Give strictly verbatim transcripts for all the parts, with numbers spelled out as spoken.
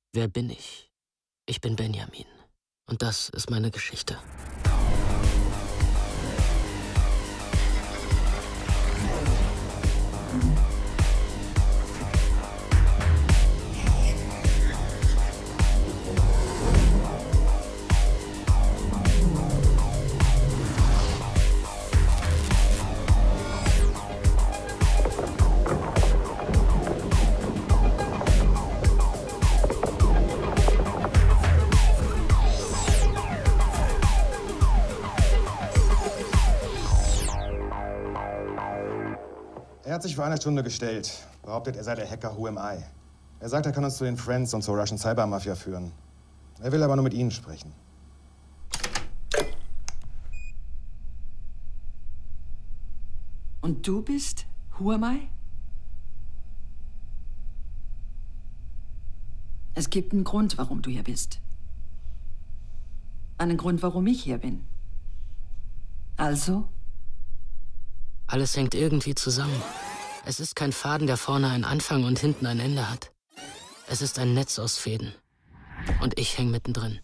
Wer bin ich? Ich bin Benjamin. Und das ist meine Geschichte. Er hat sich vor einer Stunde gestellt. Behauptet, er sei der Hacker Who Am I. Er sagt, er kann uns zu den Friends und zur Russian Cyber Mafia führen. Er will aber nur mit Ihnen sprechen. Und du bist Who Am I? Es gibt einen Grund, warum du hier bist. Einen Grund, warum ich hier bin. Also? Alles hängt irgendwie zusammen. Es ist kein Faden, der vorne einen Anfang und hinten ein Ende hat. Es ist ein Netz aus Fäden. Und ich hänge mittendrin.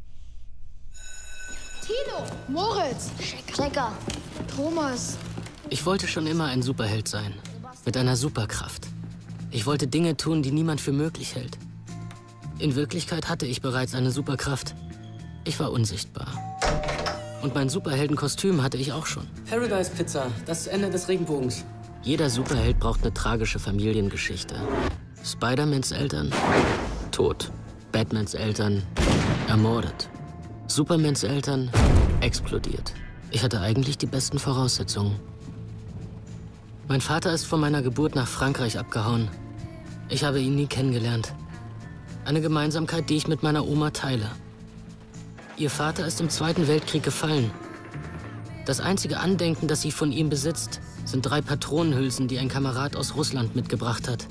Tino, Moritz, Checker, Thomas. Ich wollte schon immer ein Superheld sein. Mit einer Superkraft. Ich wollte Dinge tun, die niemand für möglich hält. In Wirklichkeit hatte ich bereits eine Superkraft. Ich war unsichtbar. Und mein Superheldenkostüm hatte ich auch schon. Paradise Pizza, das Ende des Regenbogens. Jeder Superheld braucht eine tragische Familiengeschichte. Spider-Mans Eltern? Tot. Batmans Eltern? Ermordet. Supermans Eltern? Explodiert. Ich hatte eigentlich die besten Voraussetzungen. Mein Vater ist von meiner Geburt nach Frankreich abgehauen. Ich habe ihn nie kennengelernt. Eine Gemeinsamkeit, die ich mit meiner Oma teile. Ihr Vater ist im Zweiten Weltkrieg gefallen. Das einzige Andenken, das sie von ihm besitzt, sind drei Patronenhülsen, die ein Kamerad aus Russland mitgebracht hat.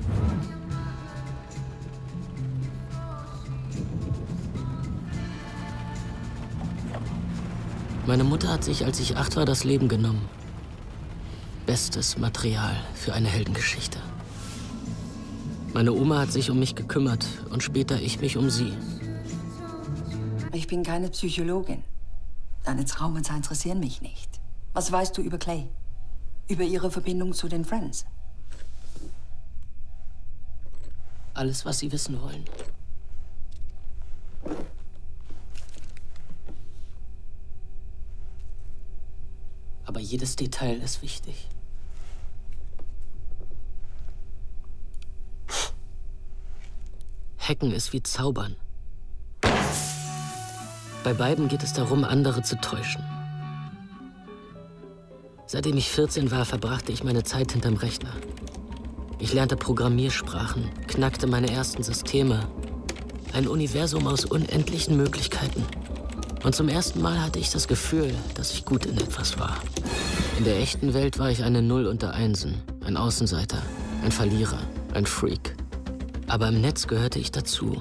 Meine Mutter hat sich, als ich acht war, das Leben genommen. Bestes Material für eine Heldengeschichte. Meine Oma hat sich um mich gekümmert und später ich mich um sie. Ich bin keine Psychologin. Deine Traumata interessieren mich nicht. Was weißt du über Clay? Über ihre Verbindung zu den Friends? Alles, was Sie wissen wollen. Aber jedes Detail ist wichtig. Hacken ist wie Zaubern. Bei beiden geht es darum, andere zu täuschen. Seitdem ich vierzehn war, verbrachte ich meine Zeit hinterm Rechner. Ich lernte Programmiersprachen, knackte meine ersten Systeme. Ein Universum aus unendlichen Möglichkeiten. Und zum ersten Mal hatte ich das Gefühl, dass ich gut in etwas war. In der echten Welt war ich eine Null unter Einsen, ein Außenseiter, ein Verlierer, ein Freak. Aber im Netz gehörte ich dazu.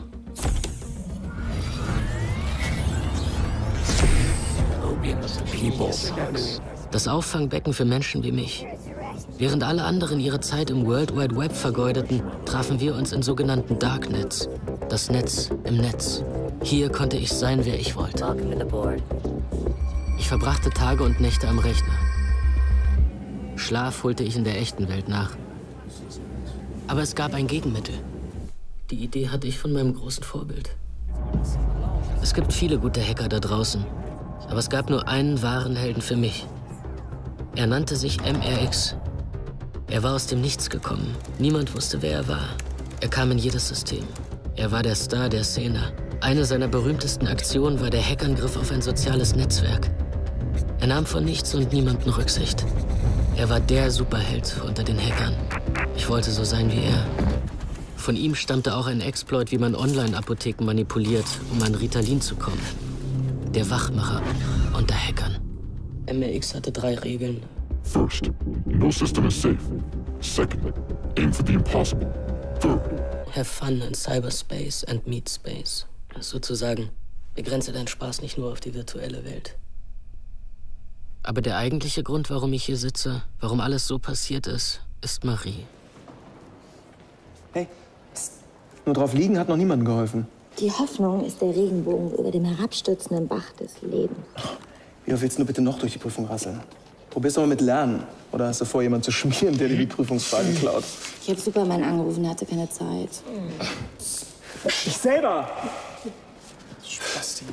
Das Auffangbecken für Menschen wie mich. Während alle anderen ihre Zeit im World Wide Web vergeudeten, trafen wir uns in sogenannten Darknets. Das Netz im Netz. Hier konnte ich sein, wer ich wollte. Ich verbrachte Tage und Nächte am Rechner. Schlaf holte ich in der echten Welt nach. Aber es gab ein Gegenmittel. Die Idee hatte ich von meinem großen Vorbild. Es gibt viele gute Hacker da draußen. Aber es gab nur einen wahren Helden für mich. Er nannte sich M R X. Er war aus dem Nichts gekommen. Niemand wusste, wer er war. Er kam in jedes System. Er war der Star der Szene. Eine seiner berühmtesten Aktionen war der Hackangriff auf ein soziales Netzwerk. Er nahm von nichts und niemanden Rücksicht. Er war der Superheld unter den Hackern. Ich wollte so sein wie er. Von ihm stammte auch ein Exploit, wie man Online-Apotheken manipuliert, um an Ritalin zu kommen. Der Wachmacher unter Hackern. M R X hatte drei Regeln. First, no system is safe. Second, aim for the impossible. Third, have fun in cyberspace and meet space. Sozusagen, begrenze deinen Spaß nicht nur auf die virtuelle Welt. Aber der eigentliche Grund, warum ich hier sitze, warum alles so passiert ist, ist Marie. Hey, psst. Nur drauf liegen hat noch niemandem geholfen. Die Hoffnung ist der Regenbogen über dem herabstürzenden Bach des Lebens. Wie oft willst du bitte noch durch die Prüfung rasseln? Probier's doch mal mit Lernen. Oder hast du vor, jemanden zu schmieren, der dir die Prüfungsfragen klaut? Ich habe Superman angerufen, hatte keine Zeit. Ich selber! Spasti.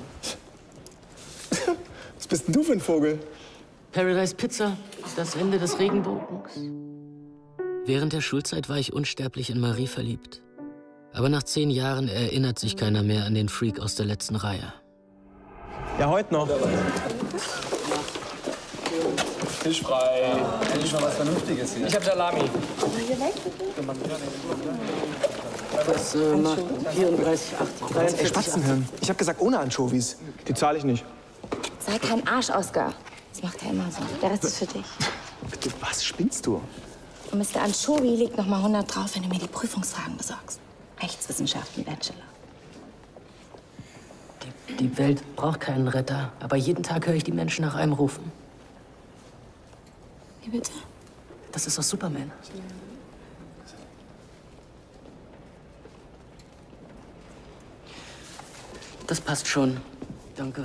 Was bist denn du für ein Vogel? Paradise Pizza, das Ende des Regenbogens. Während der Schulzeit war ich unsterblich in Marie verliebt. Aber nach zehn Jahren erinnert sich keiner mehr an den Freak aus der letzten Reihe. Ja, heute noch. Fisch frei. Endlich mal was Vernünftiges hier. Ich hab Salami. Das äh, macht vierunddreißig, achtzig, Ey, Spatzenhirn. Ich hab gesagt, ohne Anchovies. Die zahle ich nicht. Sei kein Arsch, Oscar. Das macht er immer so. Der Rest ist für dich. Bitte, was spinnst du? Und Mister Anchovy legt noch mal hundert drauf, wenn du mir die Prüfungsfragen besorgst. Rechtswissenschaften Bachelor. Die, die Welt braucht keinen Retter, aber jeden Tag höre ich die Menschen nach einem rufen. Wie bitte? Das ist aus Superman. Das passt schon. Danke.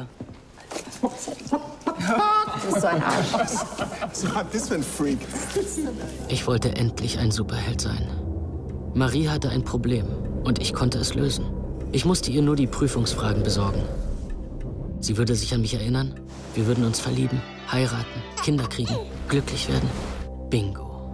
Du bist so ein Arsch. Was war das für ein Freak? Ich wollte endlich ein Superheld sein. Marie hatte ein Problem und ich konnte es lösen. Ich musste ihr nur die Prüfungsfragen besorgen. Sie würde sich an mich erinnern, wir würden uns verlieben, heiraten, Kinder kriegen, glücklich werden. Bingo.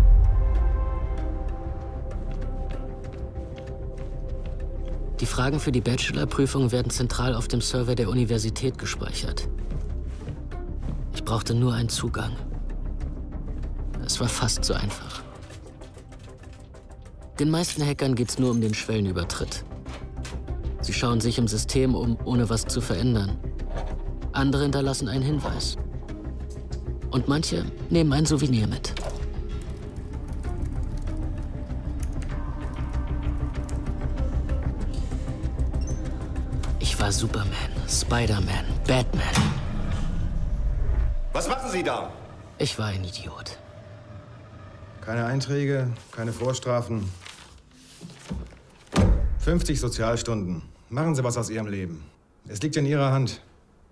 Die Fragen für die Bachelorprüfung werden zentral auf dem Server der Universität gespeichert. Ich brauchte nur einen Zugang. Es war fast so einfach. Den meisten Hackern geht's nur um den Schwellenübertritt. Sie schauen sich im System um, ohne was zu verändern. Andere hinterlassen einen Hinweis. Und manche nehmen ein Souvenir mit. Ich war Superman, Spider-Man, Batman. Was machen Sie da? Ich war ein Idiot. Keine Einträge, keine Vorstrafen. fünfzig Sozialstunden. Machen Sie was aus Ihrem Leben. Es liegt in Ihrer Hand.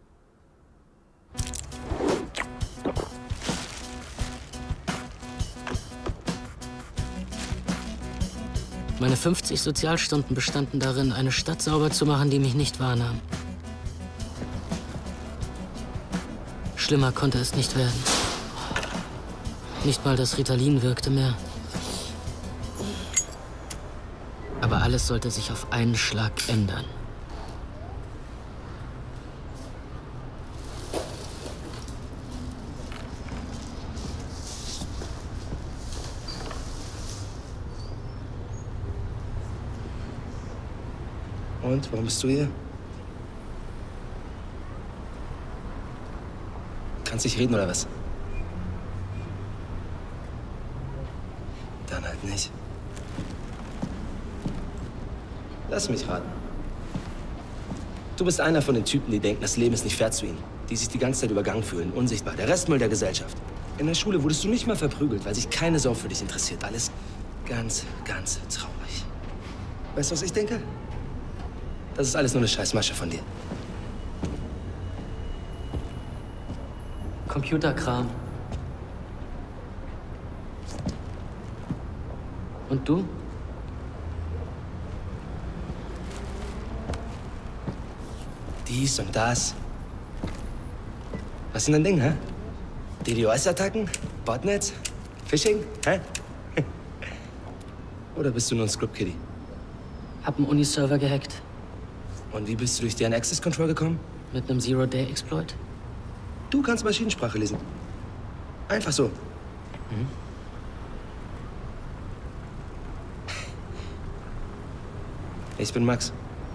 Meine fünfzig Sozialstunden bestanden darin, eine Stadt sauber zu machen, die mich nicht wahrnahm. Schlimmer konnte es nicht werden. Nicht mal das Ritalin wirkte mehr. Aber alles sollte sich auf einen Schlag ändern. Und, warum bist du hier? Kannst nicht reden, oder was? Dann halt nicht. Lass mich raten. Du bist einer von den Typen, die denken, das Leben ist nicht fair zu ihnen. Die sich die ganze Zeit übergangen fühlen, unsichtbar. Der Restmüll der Gesellschaft. In der Schule wurdest du nicht mal verprügelt, weil sich keine Sau für dich interessiert. Alles ganz, ganz traurig. Weißt du, was ich denke? Das ist alles nur eine Scheißmasche von dir. Computerkram. Und du? Dies und das. Was ist denn dein Ding, hä? DDoS-Attacken? Botnets? Phishing? Hä? Oder bist du nur ein Script-Kiddie? Hab einen Uniserver gehackt. Und wie bist du durch deren Access Control gekommen? Mit einem Zero-Day-Exploit. Du kannst Maschinensprache lesen. Einfach so. Mhm. Ich bin Max.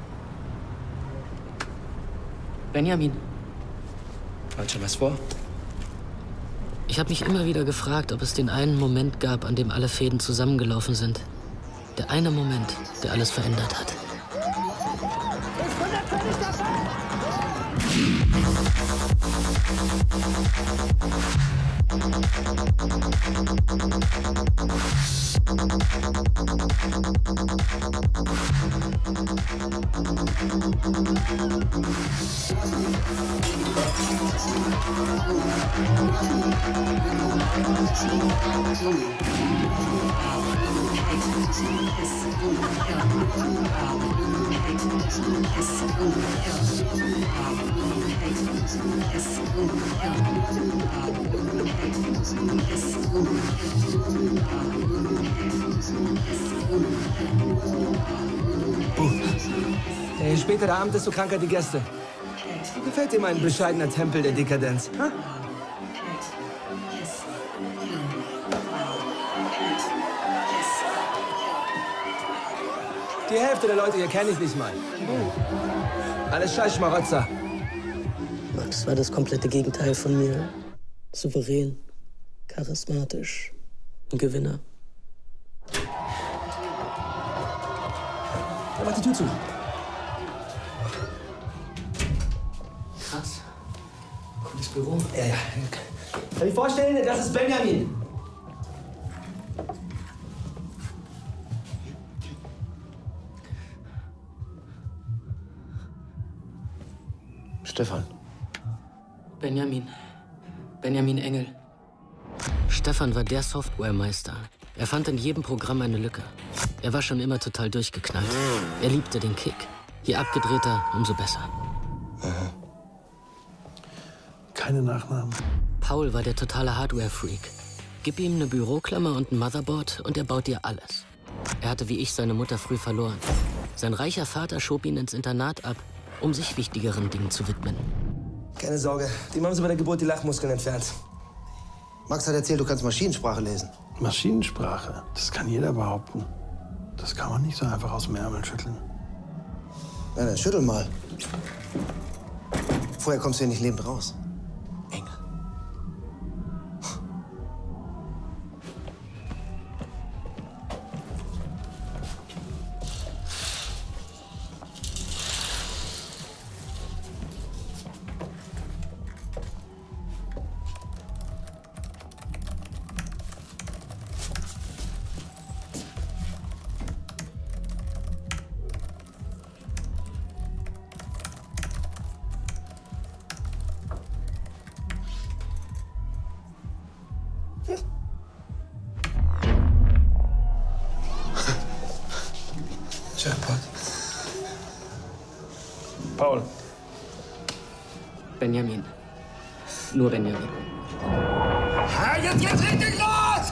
Benjamin. Hat schon was vor? Ich habe mich immer wieder gefragt, ob es den einen Moment gab, an dem alle Fäden zusammengelaufen sind. Der eine Moment, der alles verändert hat. Ich bin natürlich dabei! Hey, späterer Abend ist so kranker die Gäste. Wie gefällt dir mein bescheidener Tempel der Dekadenz? Ha? Die Hälfte der Leute hier kenne ich nicht mal. Alles scheiß Schmarotzer. Max war das komplette Gegenteil von mir. Souverän, charismatisch, ein Gewinner. Ja, mach die Tür zu. Krass. Cooles Büro. Ja, ja. Kann ich vorstellen, das ist Benjamin. Stefan. Benjamin. Benjamin Engel. Stefan war der Softwaremeister. Er fand in jedem Programm eine Lücke. Er war schon immer total durchgeknallt. Er liebte den Kick. Je abgedrehter, umso besser. Aha. Keine Nachnamen. Paul war der totale Hardware-Freak. Gib ihm eine Büroklammer und ein Motherboard und er baut dir alles. Er hatte wie ich seine Mutter früh verloren. Sein reicher Vater schob ihn ins Internat ab, um sich wichtigeren Dingen zu widmen. Keine Sorge, dem haben sie bei der Geburt die Lachmuskeln entfernt. Max hat erzählt, du kannst Maschinensprache lesen. Maschinensprache? Das kann jeder behaupten. Das kann man nicht so einfach aus dem Ärmel schütteln. Na, dann schüttel mal. Vorher kommst du hier nicht lebend raus. Engel. Jackpot. Paul. Benjamin. Nur Benjamin. Ha, jetzt geht's richtig los!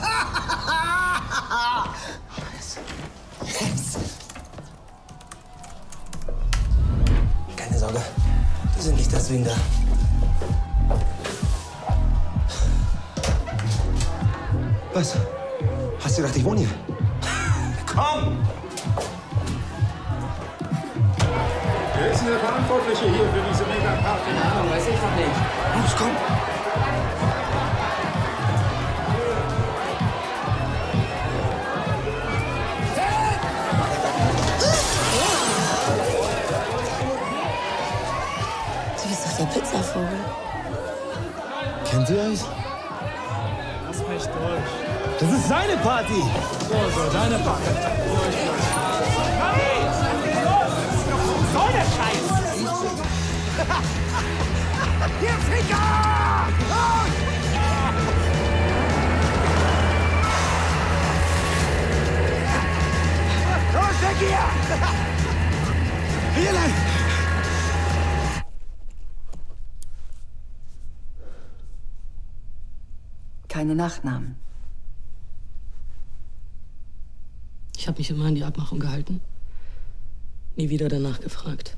Keine Sorge, die sind nicht deswegen da. Was? Hast du gedacht, ich wohne hier? Komm! Wer ist denn der Verantwortliche hier für diese Mega-Party? Keine Ahnung, weiß ich noch nicht. Los, komm! Du bist doch der Pizzavogel. Kennt ihr euch? Lass mich durch. Das ist seine Party! So, so, deine Party. Hey! Was soll der Scheiß? Hier, Ficker! Los! Los, weg hier! Hier lang! Keine Nachnamen. Ich habe mich immer an die Abmachung gehalten. Nie wieder danach gefragt.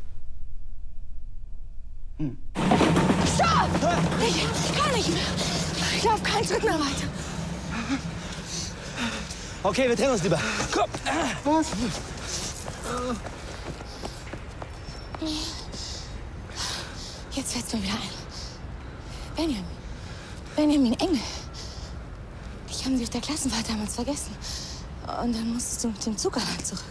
Hm. Stopp! Ich kann nicht mehr. Ich laufe keinen Schritt mehr weiter. Okay, wir trennen uns lieber. Komm! Was? Jetzt fällt's mir wieder ein. Benjamin. Benjamin Engel. Dich haben sie auf der Klassenfahrt damals vergessen. Und dann musstest du mit dem Zug allein zurück.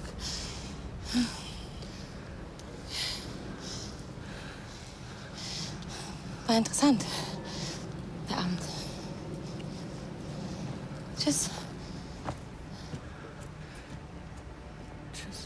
War interessant, der Abend. Tschüss. Tschüss.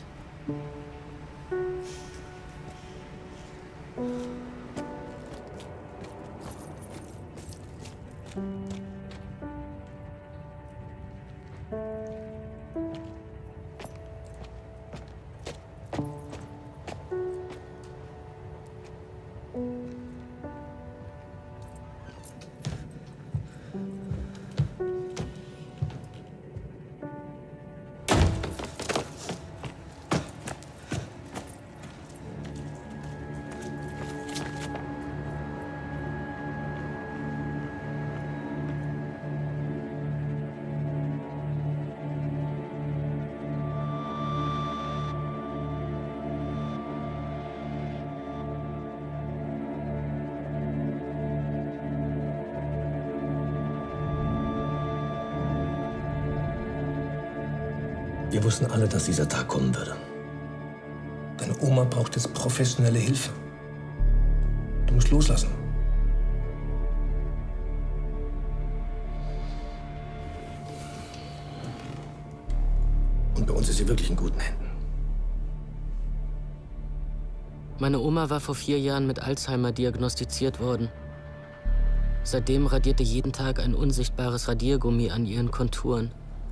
Wir wussten alle, dass dieser Tag kommen würde. Deine Oma braucht jetzt professionelle Hilfe. Du musst loslassen. Und bei uns ist sie wirklich in guten Händen. Meine Oma war vor vier Jahren mit Alzheimer diagnostiziert worden. Seitdem radierte jeden Tag ein unsichtbares Radiergummi an ihren Konturen.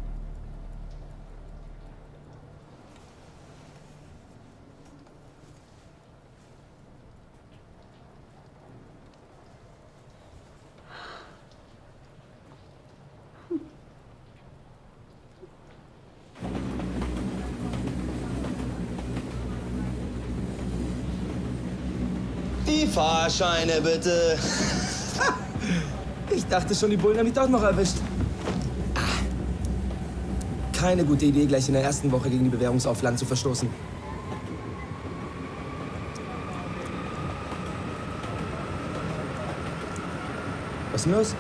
Die Fahrscheine, bitte. Ich dachte schon, die Bullen haben mich doch noch erwischt. Keine gute Idee, gleich in der ersten Woche gegen die Bewährungsauflagen zu verstoßen. Was ist denn los?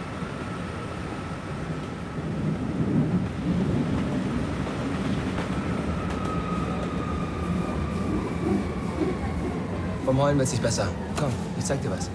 Vom Heulen wird's nicht besser. Komm, ich zeig dir was.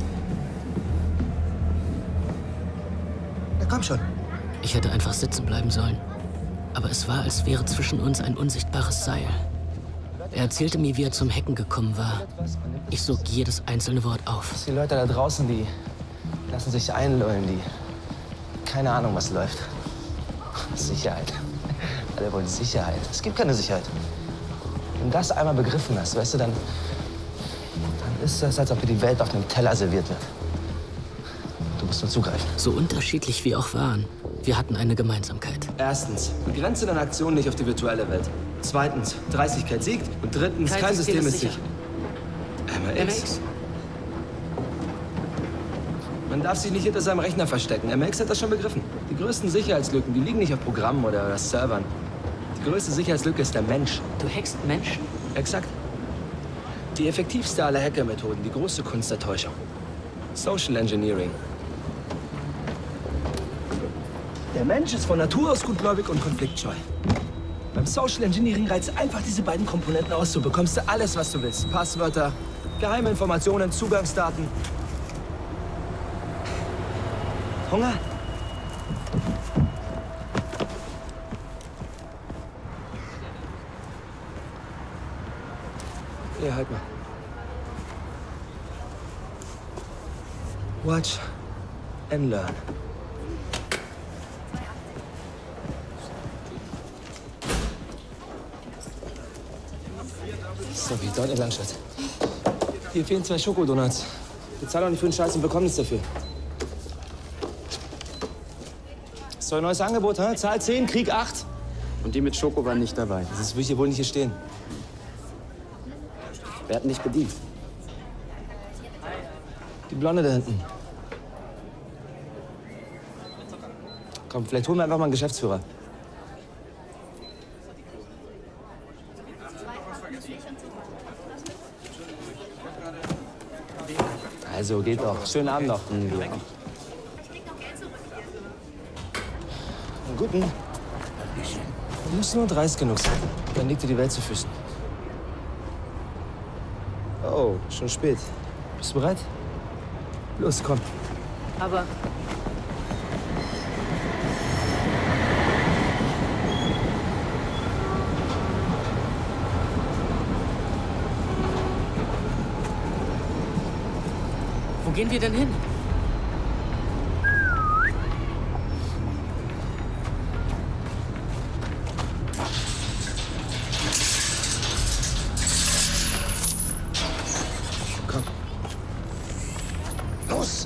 Na komm schon. Ich hätte einfach sitzen bleiben sollen. Aber es war, als wäre zwischen uns ein unsichtbares Seil. Er erzählte mir, wie er zum Hacken gekommen war. Ich sog jedes einzelne Wort auf. Die Leute da draußen, die lassen sich einlullen, die keine Ahnung, was läuft. Sicherheit. Alle wollen Sicherheit. Es gibt keine Sicherheit. Wenn du das einmal begriffen hast, weißt du, dann, dann ist das, als ob dir die Welt auf einem Teller serviert wird. Du musst nur zugreifen. So unterschiedlich wir auch waren, wir hatten eine Gemeinsamkeit. Erstens, begrenze deine Aktion nicht auf die virtuelle Welt. Zweitens, Dreistigkeit siegt. Und drittens, kein, kein System, System ist sicher. M R X. Man darf sich nicht hinter seinem Rechner verstecken. M R X hat das schon begriffen. Die größten Sicherheitslücken, die liegen nicht auf Programmen oder, oder Servern. Die größte Sicherheitslücke ist der Mensch. Du hackst Menschen? Exakt. Die effektivste aller Hackermethoden, die große Kunst der Täuschung. Social Engineering. Der Mensch ist von Natur aus gutgläubig und konfliktscheu. Beim Social Engineering reizt einfach diese beiden Komponenten aus. So bekommst du alles, was du willst. Passwörter, geheime Informationen, Zugangsdaten. Hunger? Ja, halt mal. Watch and learn. So, wie dort entlang, Schatz. Hier fehlen zwei Schokodonuts. Bezahl doch nicht für den Scheiß und bekomm nichts dafür. So ein neues Angebot, hä? Zahl zehn, Krieg acht. Und die mit Schoko waren nicht dabei. Das will ich hier wohl nicht hier stehen. Wer hat nicht bedient? Die Blonde da hinten. Komm, vielleicht holen wir einfach mal einen Geschäftsführer. Also, geht doch. Schönen Abend noch. Mhm, ja. Einen guten. Du musst nur dreist genug sein. Dann liegt dir die Welt zu Füßen. Oh, schon spät. Bist du bereit? Los, komm. Aber... gehen wir denn hin? Komm. Los!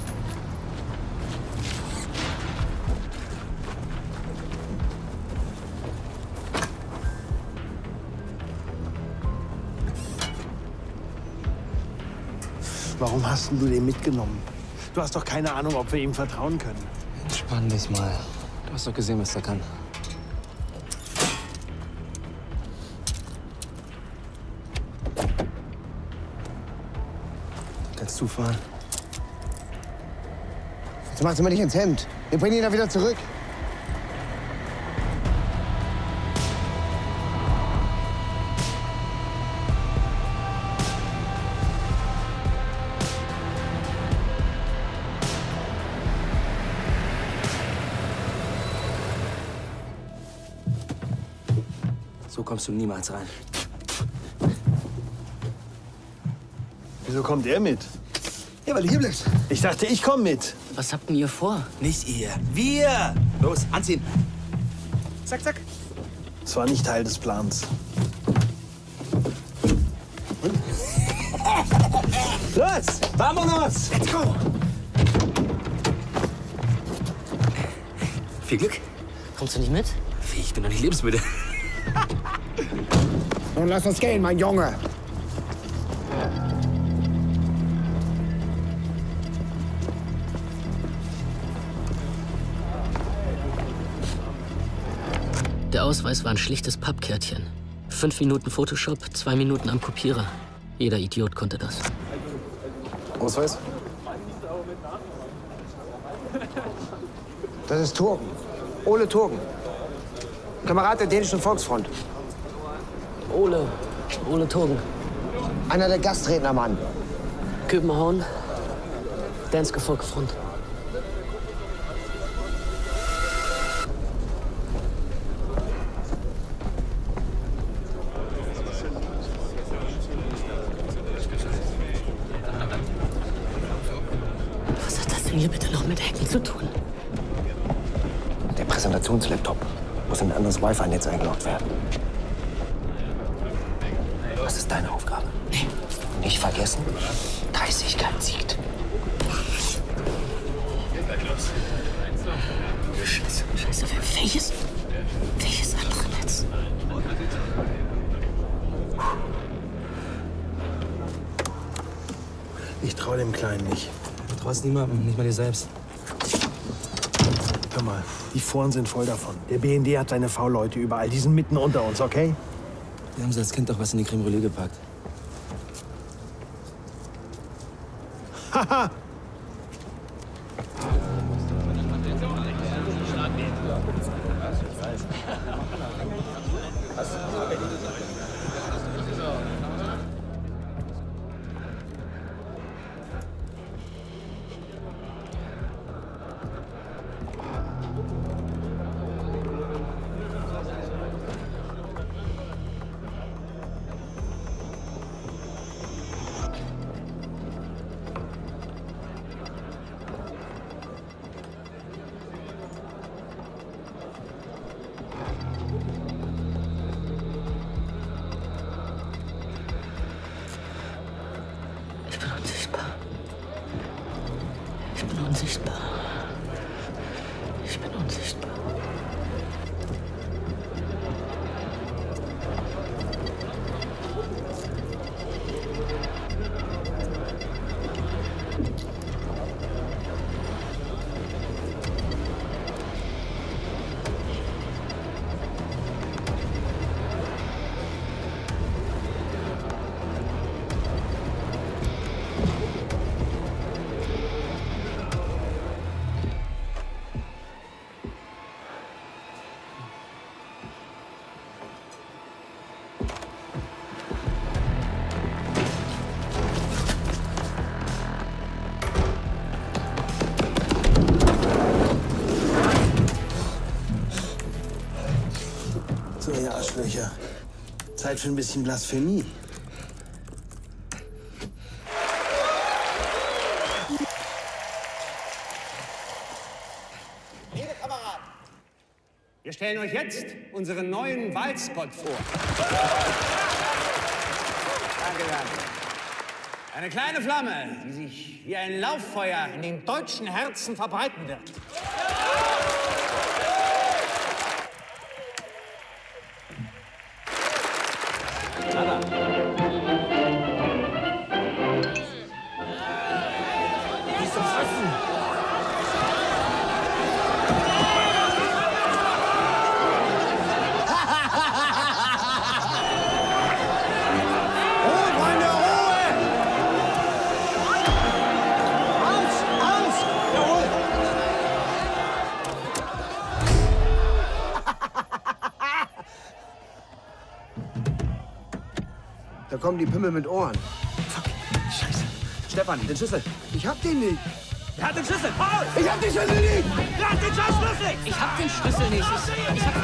Warum hast denn du den mitgenommen? Du hast doch keine Ahnung, ob wir ihm vertrauen können. Entspann dich mal. Du hast doch gesehen, was er kann. Kannst du fahren? Jetzt machst du mir nicht ins Hemd. Wir bringen ihn da wieder zurück. So kommst du niemals rein. Wieso kommt er mit? Ja, weil du hier bleibst. Ich dachte, ich komme mit. Was habt denn ihr vor? Nicht ihr. Wir! Los, anziehen. Zack, zack. Das war nicht Teil des Plans. Los! Vamonos! Let's go! Viel Glück. Kommst du nicht mit? Wie, ich bin noch nicht lebensmüde. Nun lass uns gehen, mein Junge. Der Ausweis war ein schlichtes Pappkärtchen. Fünf Minuten Photoshop, zwei Minuten am Kopierer. Jeder Idiot konnte das. Ausweis? Das ist Turgen. Ole Turgen. Kamerad der dänischen Volksfront. Ole. Ole Turgen. Einer der Gastredner, Mann. Köbenhavn. Danske Volksfront. Was hat das denn hier bitte noch mit Hacken zu tun? Der Präsentationslaptop muss in ein anderes Wi-Fi-Netz eingeloggt werden. Was ist deine Aufgabe? Nee. Nicht vergessen, Dreistigkeit siegt. Scheiße, Scheiße, welches? Welches andere Netz? Ich traue dem Kleinen nicht. Du traust niemandem, nicht mal dir selbst. Hör mal, die Foren sind voll davon. Der B N D hat seine V-Leute überall. Die sind mitten unter uns, okay? Wir haben sie als Kind doch was in die Creme Brûlée gepackt. Haha! Ich bin unsichtbar. Ich bin unsichtbar. Ich bin unsichtbar. So, ihr Arschlöcher. Zeit für ein bisschen Blasphemie. Kameraden. Wir stellen euch jetzt unseren neuen Wahlspot vor. Danke, danke. Eine kleine Flamme, die sich wie ein Lauffeuer in den deutschen Herzen verbreiten wird. Aber wie zum Fressen. Ruhe, Freunde, Ruhe! Aus, aus! Jawohl! Da kommen die Pimmel mit Ohren. Fuck, Scheiße. Stefan, den Schlüssel. Ich hab den nicht. Wer hat den Schlüssel? Paul! Ich hab den Schlüssel nicht! Wer hat den scheiß Schlüssel? Ich hab den Schlüssel nicht. Ich, ich hab...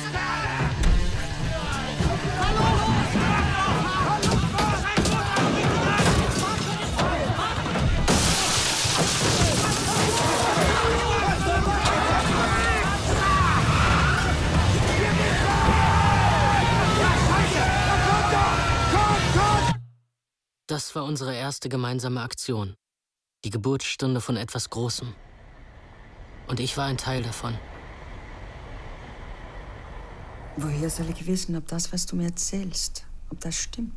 Das war unsere erste gemeinsame Aktion. Die Geburtsstunde von etwas Großem. Und ich war ein Teil davon. Woher soll ich wissen, ob das, was du mir erzählst, ob das stimmt?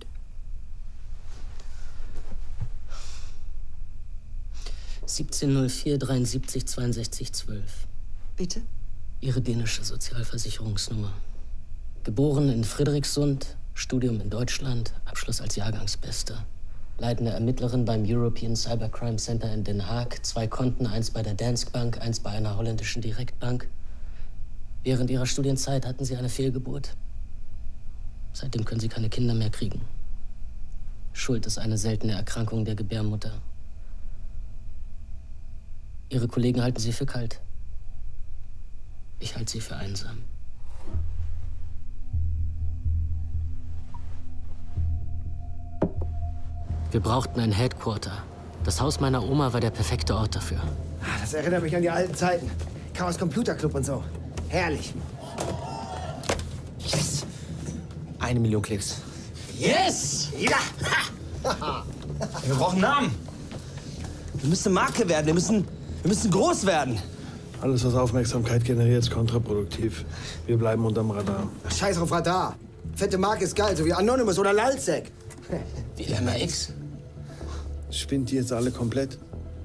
siebzehn null vier dreiundsiebzig zweiundsechzig zwölf. Bitte? Ihre dänische Sozialversicherungsnummer. Geboren in Friedrichsund, Studium in Deutschland, Abschluss als Jahrgangsbester. Leitende Ermittlerin beim European Cybercrime Center in Den Haag. Zwei Konten, eins bei der Danske Bank, eins bei einer holländischen Direktbank. Während ihrer Studienzeit hatten sie eine Fehlgeburt. Seitdem können sie keine Kinder mehr kriegen. Schuld ist eine seltene Erkrankung der Gebärmutter. Ihre Kollegen halten sie für kalt. Ich halte sie für einsam. Wir brauchten ein Headquarter. Das Haus meiner Oma war der perfekte Ort dafür. Das erinnert mich an die alten Zeiten. Chaos Computer Club und so. Herrlich. Yes! Eine Million Klicks. Yes! Ja! Wir brauchen Namen. Wir müssen Marke werden. Wir müssen, wir müssen groß werden. Alles, was Aufmerksamkeit generiert, ist kontraproduktiv. Wir bleiben unterm Radar. Scheiß auf Radar. Fette Marke ist geil, so wie Anonymous oder Lalzek. Wie M R X? Spinnt die jetzt alle komplett?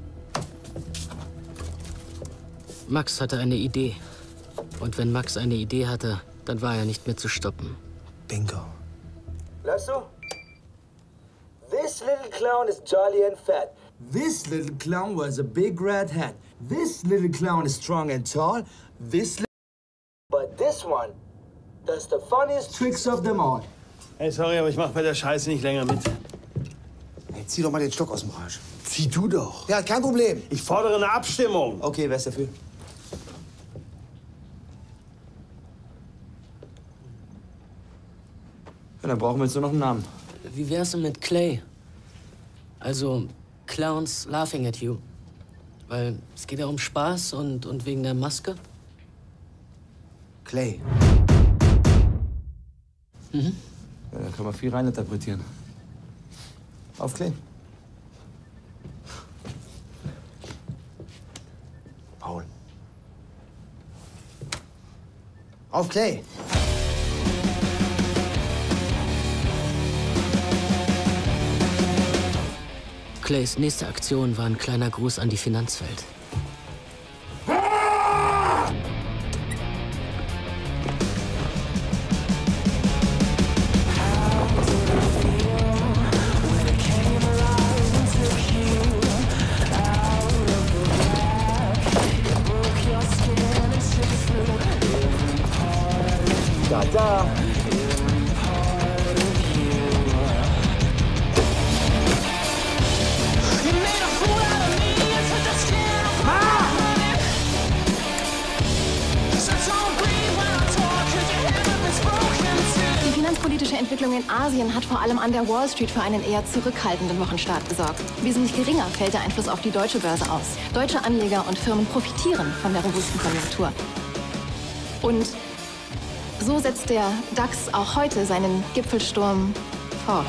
Max hatte eine Idee. Und wenn Max eine Idee hatte, dann war er nicht mehr zu stoppen. Bingo. Weißt du? This little clown is jolly and fat. This little clown wears a big red hat. This little clown is strong and tall. This little... But this one does the funniest tricks of them all. Hey, sorry, aber ich mach bei der Scheiße nicht länger mit. Hey, zieh doch mal den Stock aus dem Arsch. Zieh du doch. Ja, kein Problem. Ich fordere eine Abstimmung. Okay, wer ist dafür? Ja, dann brauchen wir jetzt nur noch einen Namen. Wie wär's denn mit Clay? Also, Clowns laughing at you. Weil es geht ja um Spaß und, und wegen der Maske. Clay. Mhm. Ja, da kann man viel reininterpretieren. Auf Clay. Paul. Auf Clay. Clays nächste Aktion war ein kleiner Gruß an die Finanzwelt. Da, da. Die finanzpolitische Entwicklung in Asien hat vor allem an der Wall Street für einen eher zurückhaltenden Wochenstart gesorgt. Wesentlich geringer fällt der Einfluss auf die deutsche Börse aus. Deutsche Anleger und Firmen profitieren von der robusten Konjunktur. Und so setzt der DAX auch heute seinen Gipfelsturm fort.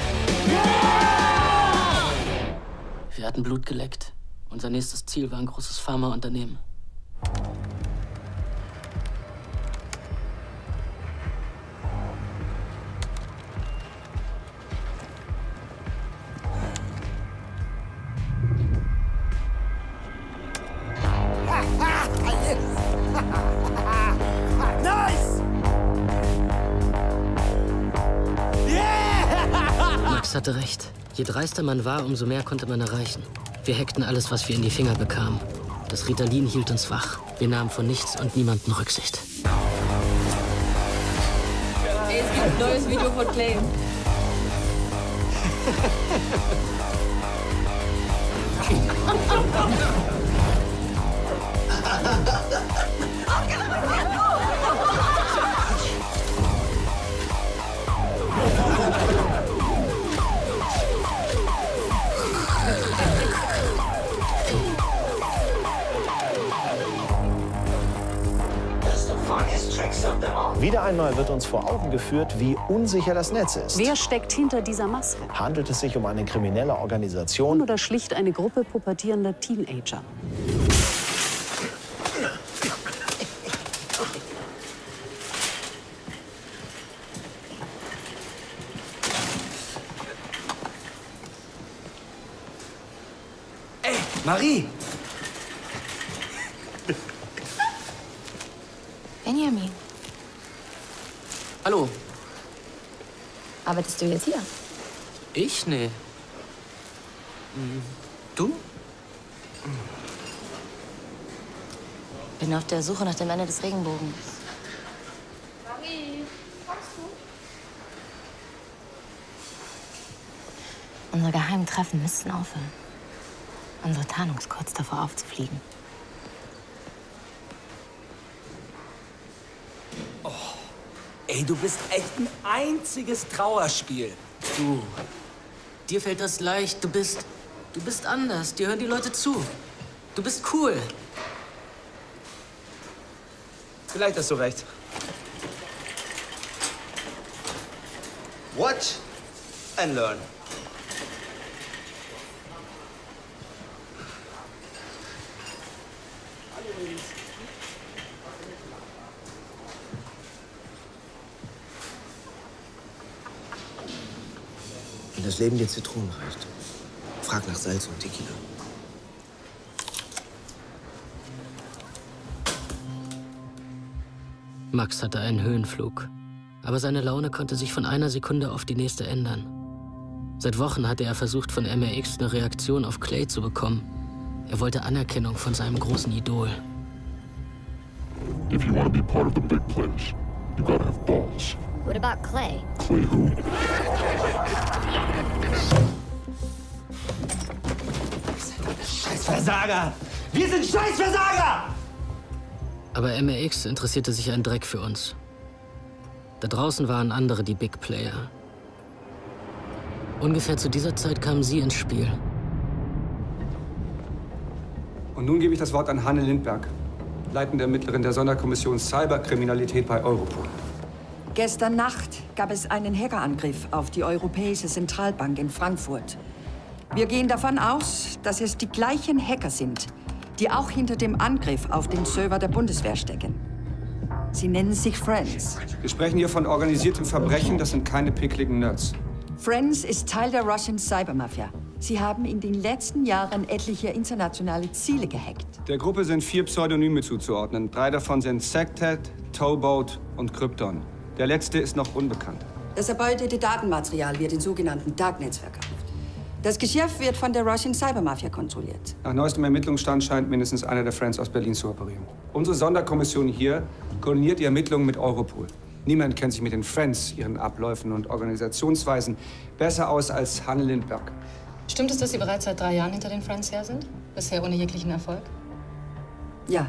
Wir hatten Blut geleckt. Unser nächstes Ziel war ein großes Pharmaunternehmen. Nice! Max hatte recht. Je dreister man war, umso mehr konnte man erreichen. Wir hackten alles, was wir in die Finger bekamen. Das Ritalin hielt uns wach. Wir nahmen von nichts und niemanden Rücksicht. Ey, es gibt ein neues Video von Clay. Wieder einmal wird uns vor Augen geführt, wie unsicher das Netz ist. Wer steckt hinter dieser Maske? Handelt es sich um eine kriminelle Organisation Oder schlicht eine Gruppe pubertierender Teenager? Ey, Marie! Benjamin, Hallo. arbeitest du jetzt hier? Ich? Nee. Hm, Du? Bin auf der Suche nach dem Ende des Regenbogens. Marie, kommst du? Unsere geheimen Treffen müssten aufhören. Unsere Tarnung ist kurz davor aufzufliegen. Ey, du bist echt ein einziges Trauerspiel. Du. Dir fällt das leicht. Du bist. Du bist anders. Dir hören die Leute zu. Du bist cool. Vielleicht hast du recht. Watch and learn. Wenn das Leben dir Zitronen reicht, frag nach Salz und Tequila. Max hatte einen Höhenflug. Aber seine Laune konnte sich von einer Sekunde auf die nächste ändern. Seit Wochen hatte er versucht, von M R X eine Reaktion auf Clay zu bekommen. Er wollte Anerkennung von seinem großen Idol. If you want to be part of the big players, you gotta have balls. What about Clay? Clay who? Scheißversager! Wir sind Scheißversager! Aber M R X interessierte sich ein Dreck für uns. Da draußen waren andere die Big Player. Ungefähr zu dieser Zeit kamen sie ins Spiel. Und nun gebe ich das Wort an Hanne Lindberg, leitende Ermittlerin der Sonderkommission Cyberkriminalität bei Europol. Gestern Nacht gab es einen Hackerangriff auf die Europäische Zentralbank in Frankfurt. Wir gehen davon aus, dass es die gleichen Hacker sind, die auch hinter dem Angriff auf den Server der Bundeswehr stecken. Sie nennen sich Friends. Wir sprechen hier von organisiertem Verbrechen, das sind keine pickligen Nerds. Friends ist Teil der Russian Cybermafia. Sie haben in den letzten Jahren etliche internationale Ziele gehackt. Der Gruppe sind vier Pseudonyme zuzuordnen. Drei davon sind Sectet, Towboat und Krypton. Der letzte ist noch unbekannt. Das erbeutete Datenmaterial wird in sogenannten Darknets verkauft. Das Geschäft wird von der Russian Cybermafia kontrolliert. Nach neuestem Ermittlungsstand scheint mindestens einer der Friends aus Berlin zu operieren. Unsere Sonderkommission hier koordiniert die Ermittlungen mit Europol. Niemand kennt sich mit den Friends, ihren Abläufen und Organisationsweisen besser aus als Hanne Lindberg. Stimmt es, dass Sie bereits seit drei Jahren hinter den Friends her sind? Bisher ohne jeglichen Erfolg? Ja.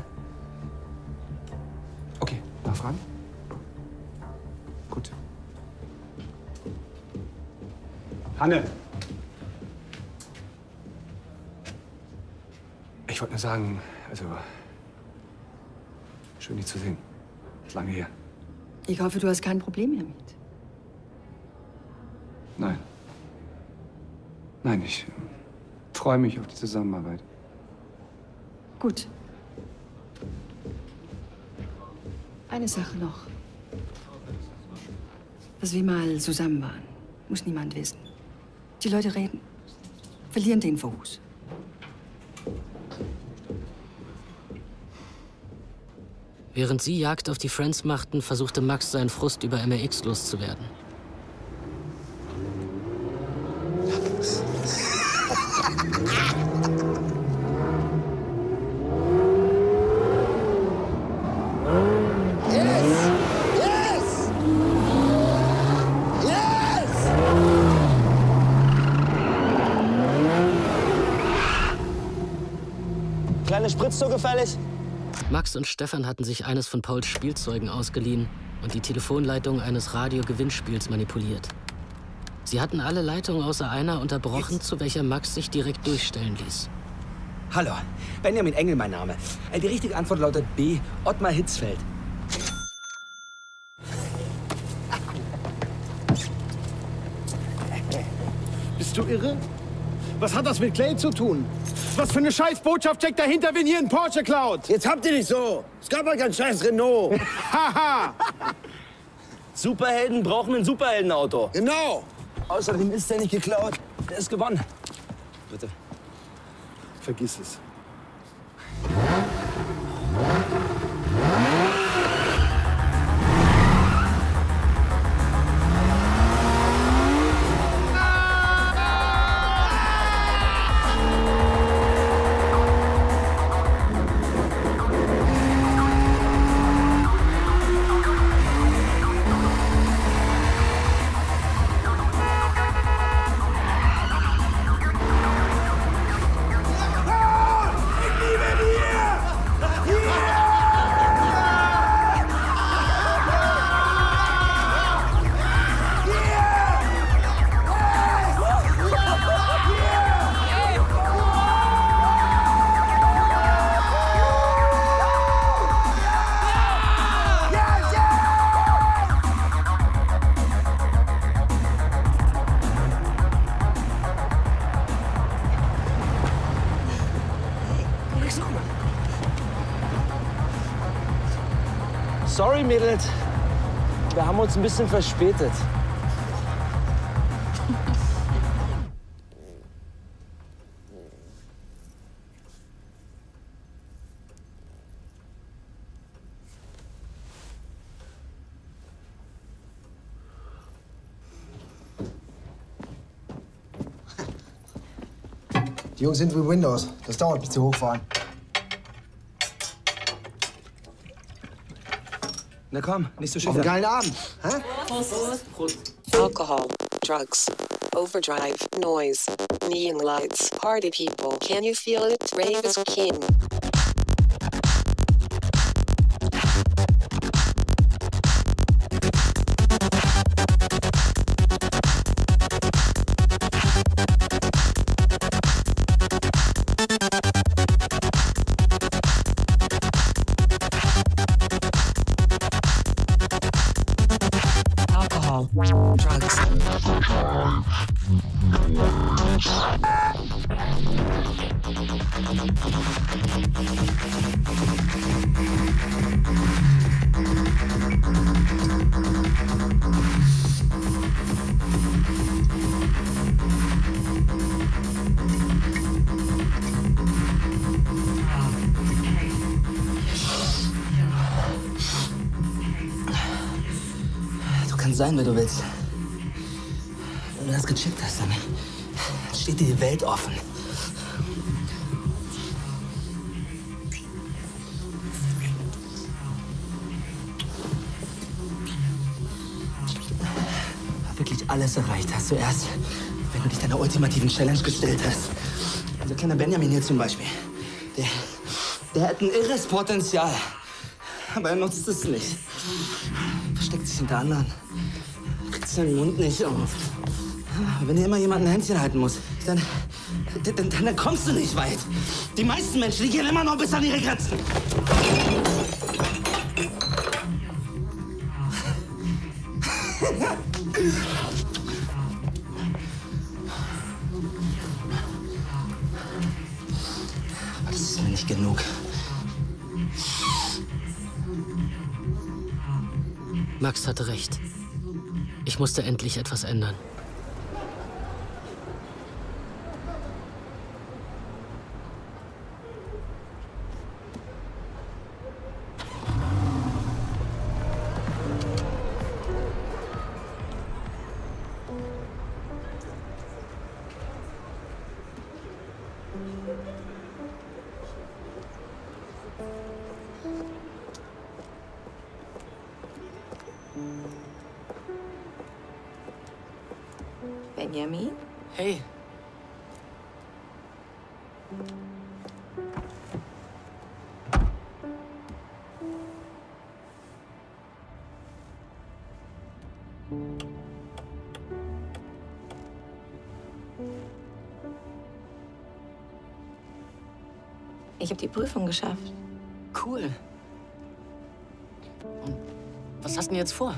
Okay, Nachfragen? Gut. Hanne! Ich wollte nur sagen, also, schön, dich zu sehen. Ist lange her. Ich hoffe, du hast kein Problem damit. Nein. Nein, ich freue mich auf die Zusammenarbeit. Gut. Eine Sache noch. Dass wir mal zusammen waren, muss niemand wissen. Die Leute reden, verlieren den Fokus. Während sie Jagd auf die Friends machten, versuchte Max, seinen Frust über M R X loszuwerden. Kleine Spritze gefällig? Max und Stefan hatten sich eines von Pauls Spielzeugen ausgeliehen und die Telefonleitung eines Radiogewinnspiels manipuliert. Sie hatten alle Leitungen außer einer unterbrochen, Jetzt. zu welcher Max sich direkt durchstellen ließ. Hallo, Benjamin Engel mein Name. Die richtige Antwort lautet B, Ottmar Hitzfeld. Bist du irre? Was hat das mit Clay zu tun? Was für eine Scheißbotschaft steckt dahinter, wenn ihr einen Porsche klaut? Jetzt habt ihr nicht so. Es gab ja kein scheiß Renault. Haha! Superhelden brauchen ein Superheldenauto. Genau. Außerdem ist der nicht geklaut. Der ist gewonnen. Bitte. Vergiss es. Sorry, Mädels. Wir haben uns ein bisschen verspätet. Die Jungs sind wie Windows. Das dauert, bis sie hochfahren. Na komm, nicht so schön. Auf einen geilen Abend. Hä? Prost. Prost. Alcohol, drugs, overdrive, noise, neon lights, party people. Can you feel it? Rave is king. Drugs. Du kannst sein, wer du willst. Wenn du das gechippt hast, dann steht dir die Welt offen. Wirklich alles erreicht hast du erst, wenn du dich deiner ultimativen Challenge gestellt hast. Unser kleiner Benjamin hier zum Beispiel. Der, der hat ein irres Potenzial. Aber er nutzt es nicht. Versteckt sich hinter anderen. Kriegt seinen Mund nicht auf. Wenn dir immer jemand ein Händchen halten muss, dann, dann, dann kommst du nicht weit. Die meisten Menschen, die gehen immer noch bis an ihre Grenzen. Aber das ist mir nicht genug. Max hatte recht. Ich musste endlich etwas ändern. Benjamin? Hey. Ich habe die Prüfung geschafft. Cool. Und was hast du denn jetzt vor?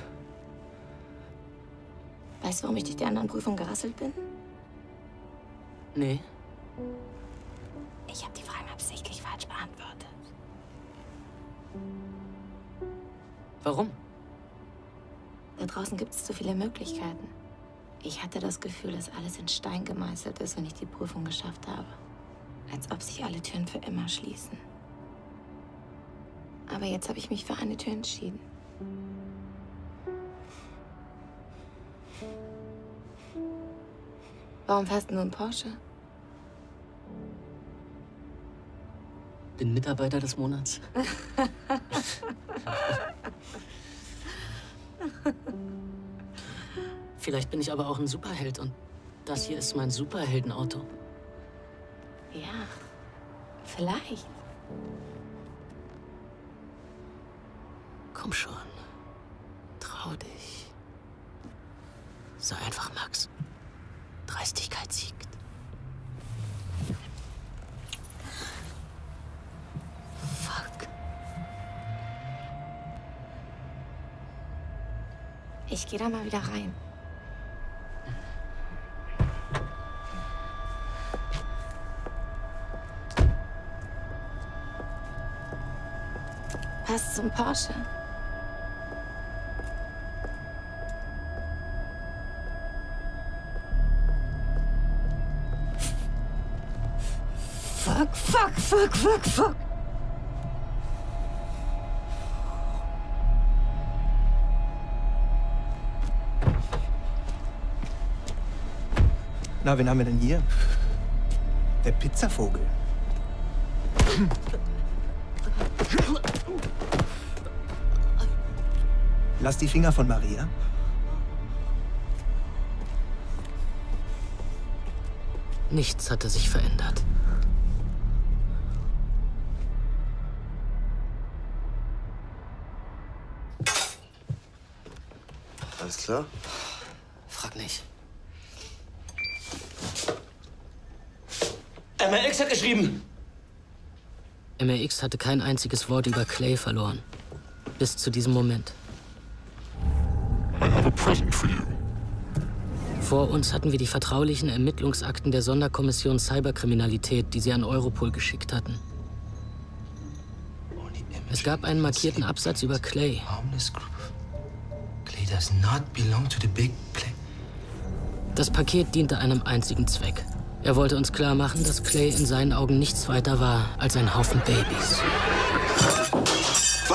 Weißt du, warum ich durch die anderen Prüfungen gerasselt bin? Nee. Ich habe die Fragen absichtlich falsch beantwortet. Warum? Da draußen gibt es zu viele Möglichkeiten. Ich hatte das Gefühl, dass alles in Stein gemeißelt ist, wenn ich die Prüfung geschafft habe. Als ob sich alle Türen für immer schließen. Aber jetzt habe ich mich für eine Tür entschieden. Warum fährst du nur einen Porsche? Bin Mitarbeiter des Monats. Vielleicht bin ich aber auch ein Superheld und das hier ist mein Superheldenauto. Ja, vielleicht. Komm schon. Trau dich. Sei einfach Max. Dreistigkeit siegt. Fuck. Ich gehe da mal wieder rein. Passt zum Porsche. Fuck, fuck, fuck, fuck, fuck. Na, wen haben wir denn hier? Der Pizzavogel. Lass die Finger von Maria. Nichts hatte sich verändert. Alles klar? Frag nicht. M R X hat geschrieben. M R X hatte kein einziges Wort über Clay verloren. Bis zu diesem Moment. I have a present for you. Vor uns hatten wir die vertraulichen Ermittlungsakten der Sonderkommission Cyberkriminalität, die sie an Europol geschickt hatten. Es gab einen markierten Absatz über Clay. Clay does not belong to the big Clay. Das Paket diente einem einzigen Zweck. Er wollte uns klar machen, dass Clay in seinen Augen nichts weiter war als ein Haufen Babys. Fuck!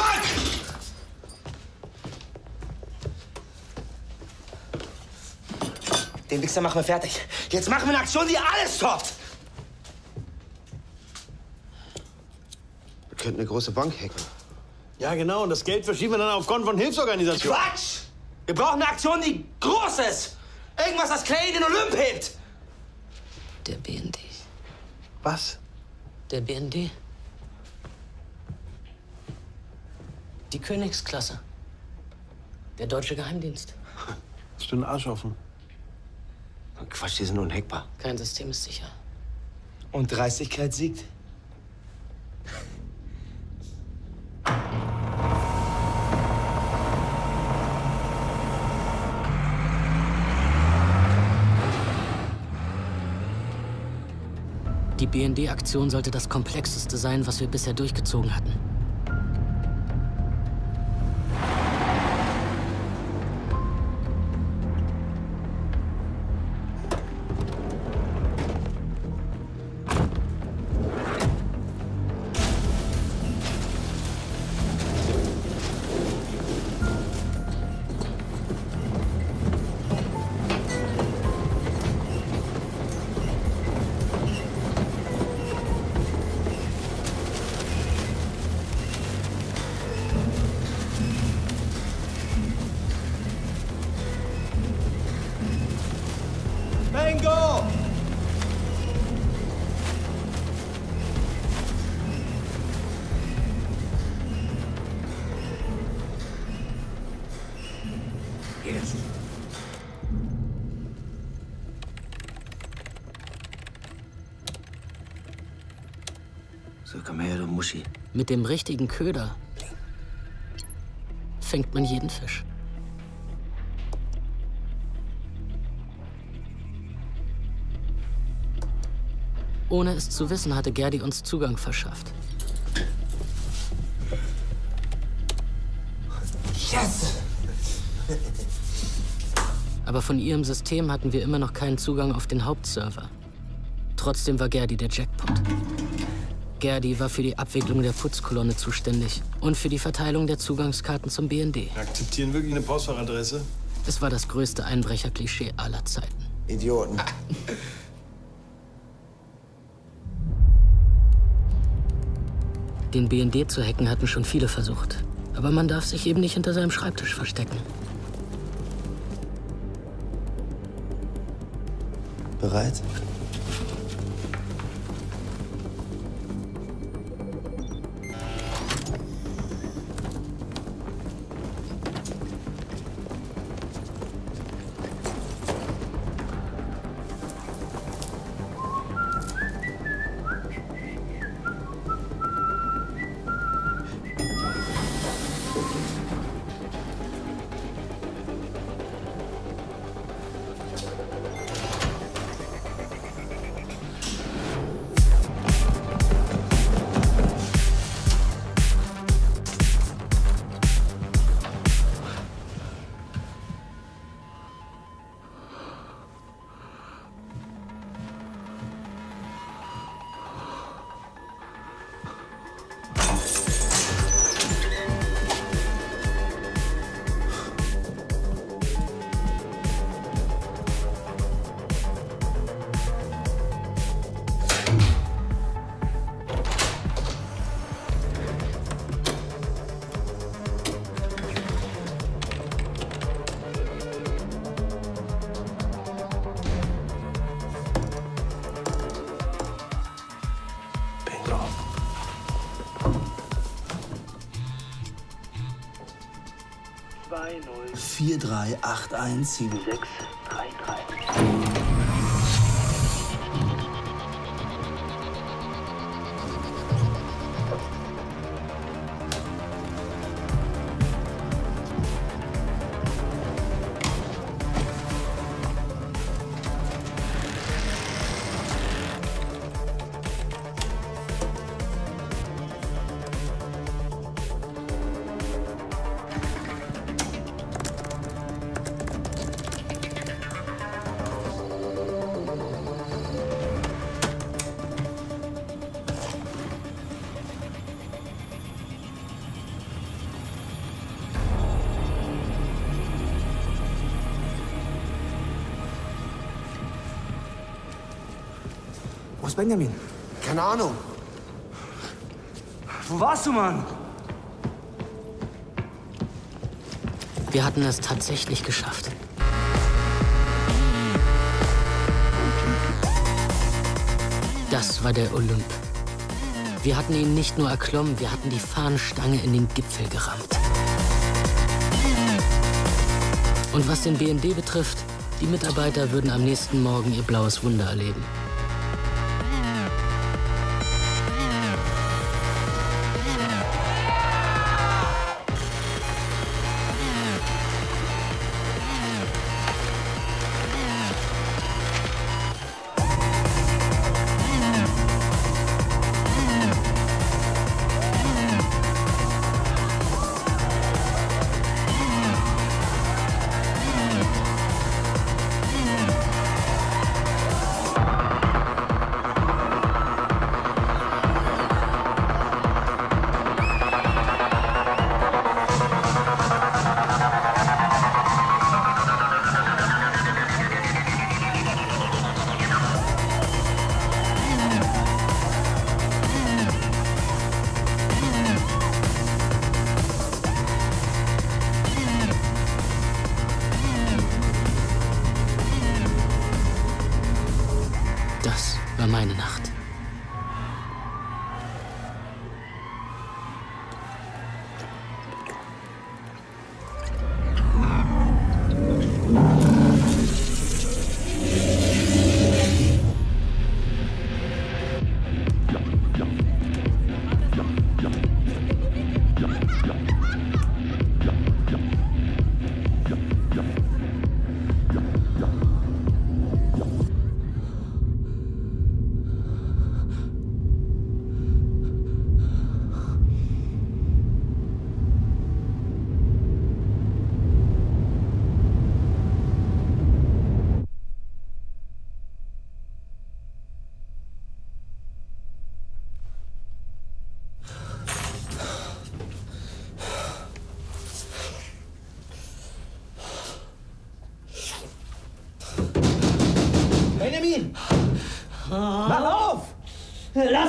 Den Wichser machen wir fertig. Jetzt machen wir eine Aktion, die alles stoppt. Wir könnten eine große Bank hacken. Ja, genau. Und das Geld verschieben wir dann auf Konten von Hilfsorganisationen. Quatsch! Wir brauchen eine Aktion, die groß ist. Irgendwas, das Clay in den Olymp hebt. Der B N D. Was? Der B N D. Die Königsklasse. Der deutsche Geheimdienst. Hast du einen Arsch offen? Quatsch, die sind unhackbar. Kein System ist sicher. Und Dreistigkeit siegt. Die B N D-Aktion sollte das Komplexeste sein, was wir bisher durchgezogen hatten. Bingo! Yes. So, komm her, du Muschi. Mit dem richtigen Köder fängt man jeden Fisch. Ohne es zu wissen, hatte Gerdi uns Zugang verschafft. Yes! Aber von ihrem System hatten wir immer noch keinen Zugang auf den Hauptserver. Trotzdem war Gerdi der Jackpot. Gerdi war für die Abwicklung der Putzkolonne zuständig und für die Verteilung der Zugangskarten zum B N D. Wir akzeptieren wirklich eine Postfachadresse? Es war das größte Einbrecherklischee aller Zeiten. Idioten. Den B N D zu hacken hatten schon viele versucht. Aber man darf sich eben nicht hinter seinem Schreibtisch verstecken. Bereit? vier drei acht eins sieben sechs drei drei. Wo ist Benjamin? Keine Ahnung. Wo warst du, Mann? Wir hatten es tatsächlich geschafft. Das war der Olymp. Wir hatten ihn nicht nur erklommen, wir hatten die Fahnenstange in den Gipfel gerammt. Und was den B N D betrifft, die Mitarbeiter würden am nächsten Morgen ihr blaues Wunder erleben.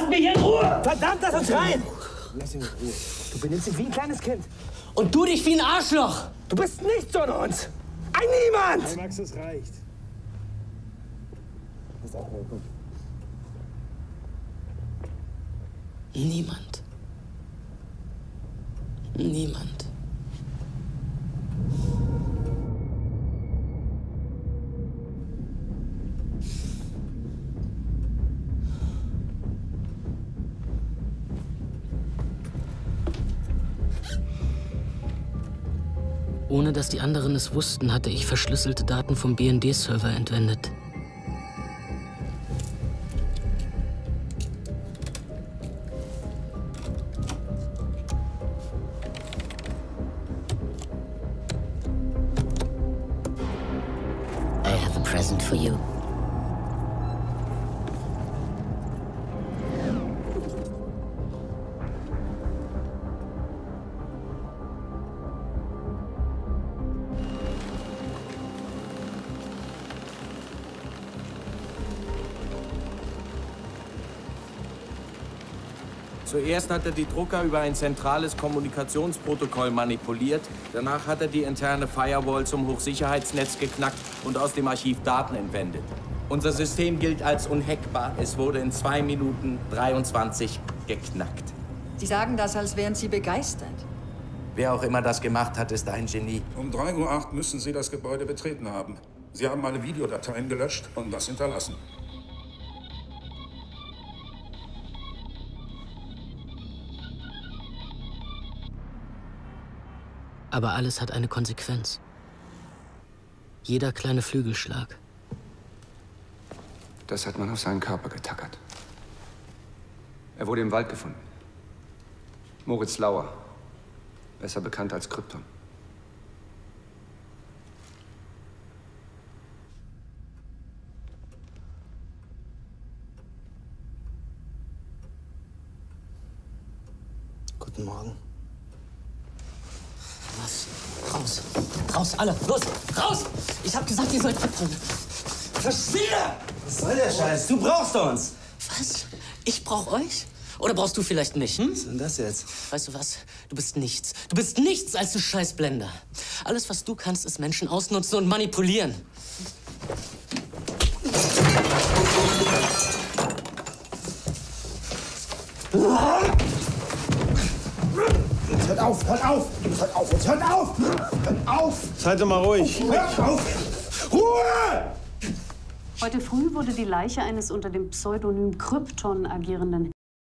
Lass mich in Ruhe! Verdammt, lass uns rein! Lass ihn in Ruhe. Du benimmst dich wie ein kleines Kind. Und du dich wie ein Arschloch! Du bist nichts von uns! Ein Niemand! Hey Max, es reicht. Niemand. Niemand. Ohne dass die anderen es wussten, hatte ich verschlüsselte Daten vom B N D-Server entwendet. I have a present for you. Zuerst hat er die Drucker über ein zentrales Kommunikationsprotokoll manipuliert. Danach hat er die interne Firewall zum Hochsicherheitsnetz geknackt und aus dem Archiv Daten entwendet. Unser System gilt als unhackbar. Es wurde in zwei Minuten dreiundzwanzig geknackt. Sie sagen das, als wären Sie begeistert. Wer auch immer das gemacht hat, ist ein Genie. Um drei Uhr acht müssen Sie das Gebäude betreten haben. Sie haben alle Videodateien gelöscht und das hinterlassen. Aber alles hat eine Konsequenz. Jeder kleine Flügelschlag. Das hat man auf seinen Körper getackert. Er wurde im Wald gefunden. Moritz Lauer, besser bekannt als Krypton. Guten Morgen. Was? Raus. Raus, alle. Los, raus! Ich hab gesagt, ihr sollt abhauen. Verschwinde! Was soll der Scheiß? Du brauchst uns! Was? Ich brauch euch? Oder brauchst du vielleicht mich, hm? Was ist denn das jetzt? Weißt du was? Du bist nichts. Du bist nichts als du Scheißblender. Alles, was du kannst, ist Menschen ausnutzen und manipulieren. Jetzt hört auf, hört auf! Jetzt hört auf, jetzt hört auf! Hört auf! Seid doch mal ruhig. Hört auf! Ruhe! Heute früh wurde die Leiche eines unter dem Pseudonym Krypton agierenden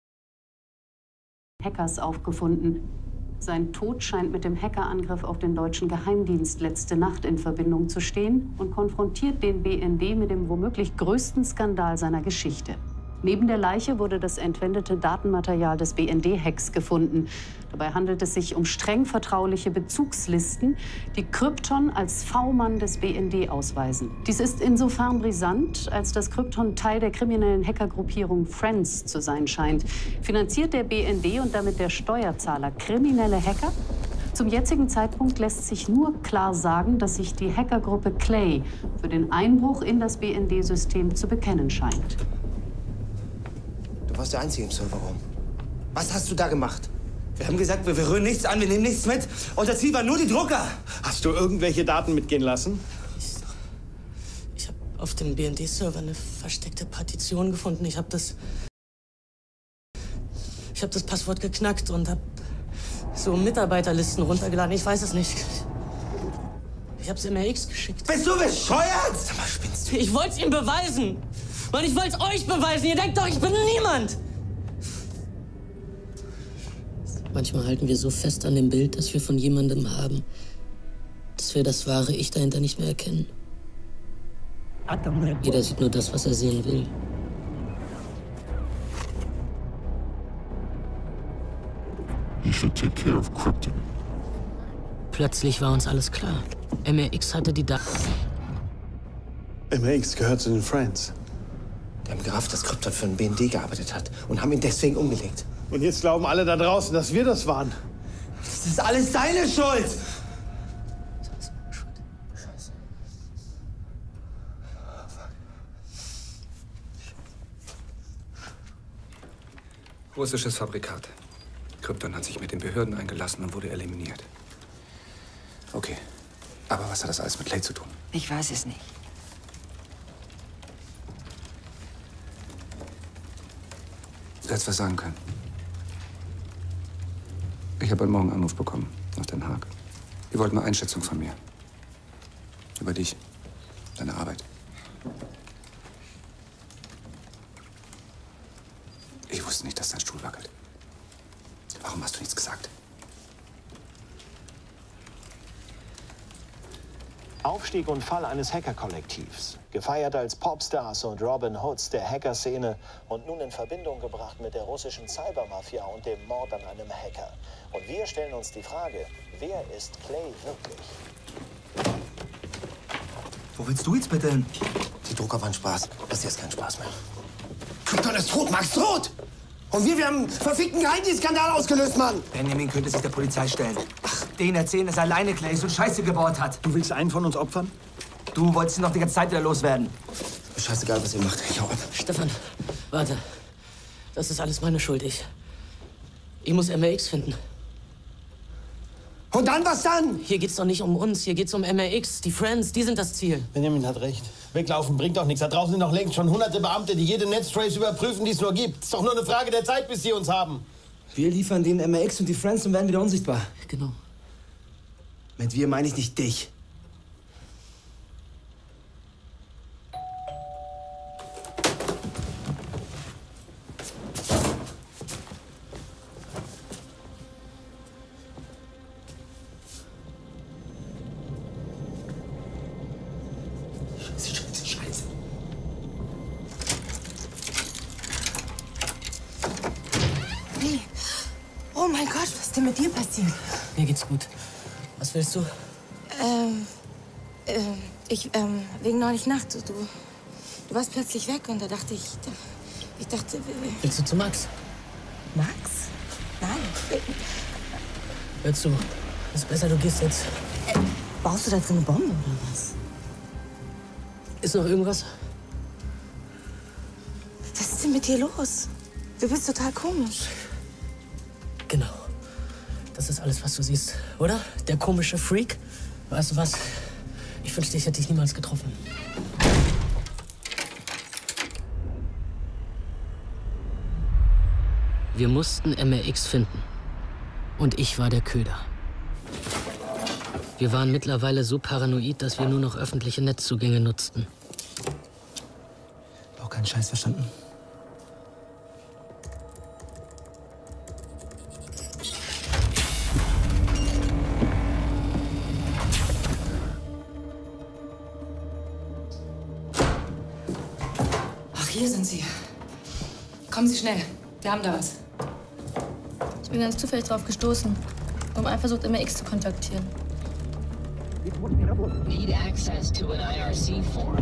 Hackers aufgefunden. Sein Tod scheint mit dem Hackerangriff auf den deutschen Geheimdienst letzte Nacht in Verbindung zu stehen und konfrontiert den B N D mit dem womöglich größten Skandal seiner Geschichte. Neben der Leiche wurde das entwendete Datenmaterial des B N D-Hacks gefunden. Dabei handelt es sich um streng vertrauliche Bezugslisten, die Krypton als V-Mann des B N D ausweisen. Dies ist insofern brisant, als das Krypton Teil der kriminellen Hackergruppierung Friends zu sein scheint. Finanziert der B N D und damit der Steuerzahler kriminelle Hacker? Zum jetzigen Zeitpunkt lässt sich nur klar sagen, dass sich die Hackergruppe Clay für den Einbruch in das B N D-System zu bekennen scheint. Du warst der Einzige im Serverraum. Was hast du da gemacht? Wir haben gesagt, wir, wir rühren nichts an, wir nehmen nichts mit. Unser Ziel waren nur die Drucker. Hast du irgendwelche Daten mitgehen lassen? Ich, ich habe auf dem B N D-Server eine versteckte Partition gefunden. Ich habe das... Ich habe das Passwort geknackt und habe so Mitarbeiterlisten runtergeladen. Ich weiß es nicht. Ich habe es M R X geschickt. Bist du bescheuert? Sag mal, spinnst du? Ich wollte es ihm beweisen. Mann, ich wollte es euch beweisen. Ihr denkt doch, ich bin niemand. Manchmal halten wir so fest an dem Bild, das wir von jemandem haben, dass wir das wahre Ich dahinter nicht mehr erkennen. Jeder sieht nur das, was er sehen will. You should take care of Krypton. Plötzlich war uns alles klar. M R X hatte die Daten. M R X gehört zu den Friends. Die haben gerafft, dass Krypton für den B N D gearbeitet hat und haben ihn deswegen umgelegt. Und jetzt glauben alle da draußen, dass wir das waren. Das ist alles deine Schuld! Russisches Fabrikat. Krypton hat sich mit den Behörden eingelassen und wurde eliminiert. Okay. Aber was hat das alles mit Clay zu tun? Ich weiß es nicht. Du hättest was sagen können. Ich habe heute Morgen einen Anruf bekommen aus Den Haag. Die wollten eine Einschätzung von mir. Über dich. Deine Arbeit. Ich wusste nicht, dass dein Stuhl wackelt. Warum hast du nichts gesagt? Aufstieg und Fall eines Hacker-Kollektivs. Gefeiert als Popstars und Robin Hoods der Hacker-Szene und nun in Verbindung gebracht mit der russischen Cybermafia und dem Mord an einem Hacker. Und wir stellen uns die Frage, wer ist Clay wirklich? Wo willst du jetzt bitte hin? Die Drucker waren Spaß. Das hier ist kein Spaß mehr. Krypton ist tot, Max, tot! Und wir, wir haben einen verfickten Geheimdienstskandal ausgelöst, Mann! Benjamin könnte sich der Polizei stellen. Ach, denen erzählen, dass alleine Clay so Scheiße gebaut hat. Du willst einen von uns opfern? Du wolltest ihn noch die ganze Zeit wieder loswerden. Scheißegal, was ihr macht. Ich hau ab. Stefan, warte. Das ist alles meine Schuld. Ich, ich muss M R X finden. Und dann, was dann? Hier geht's doch nicht um uns, hier geht's um M R X. Die Friends, die sind das Ziel. Benjamin hat recht. Weglaufen bringt doch nichts. Da draußen sind noch längst schon hunderte Beamte, die jede Netztrace überprüfen, die es nur gibt. Ist doch nur eine Frage der Zeit, bis sie uns haben. Wir liefern denen M R X und die Friends und werden wieder unsichtbar. Genau. Mit wir meine ich nicht dich. Oh mein Gott, was ist denn mit dir passiert? Mir geht's gut. Was willst du? Ähm, ähm, ich, ähm, wegen neulich Nacht. Du, du warst plötzlich weg und da dachte ich, da, ich dachte... Willst du zu Max? Max? Nein. Hör zu, es ist besser, du gehst jetzt. Äh, baust du da drin eine Bombe oder was? Ist noch irgendwas? Was ist denn mit dir los? Du bist total komisch. Genau. Das ist alles, was du siehst, oder? Der komische Freak. Weißt du was? Ich wünschte, ich hätte dich niemals getroffen. Wir mussten M R X finden. Und ich war der Köder. Wir waren mittlerweile so paranoid, dass wir nur noch öffentliche Netzzugänge nutzten. Auch keinen Scheiß verstanden. Hier sind Sie. Kommen Sie schnell. Wir haben da was. Ich bin ganz zufällig drauf gestoßen. Wir haben einfach versucht, M R X zu kontaktieren. Need access to an I R C form.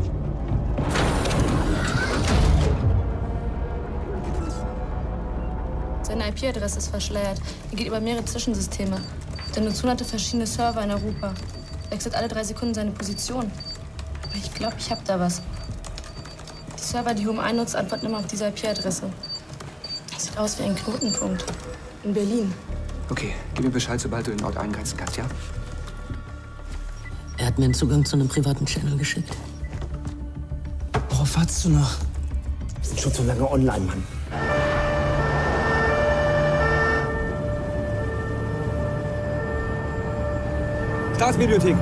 Seine I P-Adresse ist verschleiert. Er geht über mehrere Zwischensysteme. Er nutzt hunderte verschiedene Server in Europa. Wechselt alle drei Sekunden seine Position. Aber ich glaube, ich habe da was. Die Server, die Hume einnutzt, antworten immer auf diese I P-Adresse. Das sieht aus wie ein Knotenpunkt. In Berlin. Okay, gib mir Bescheid, sobald du den Ort eingrenzen kannst, ja? Er hat mir einen Zugang zu einem privaten Channel geschickt. Worauf wartest du noch? Wir sind schon zu lange online, Mann. Staatsbibliothek.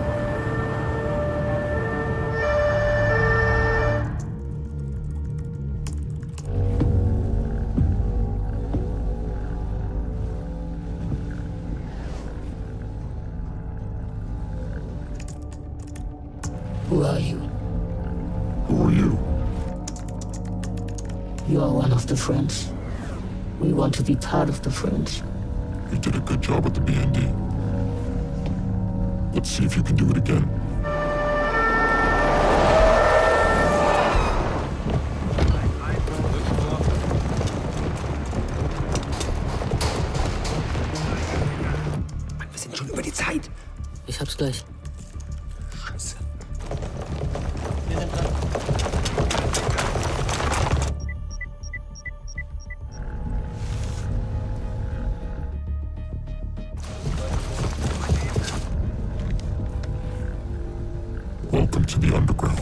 Who are you? Who are you? You are one of the Friends. We want to be part of the Friends. You did a good job at the B N D. Let's see if you can do it again. Mann, wir sind schon über die Zeit. Ich hab's gleich. Scheiße. the underground.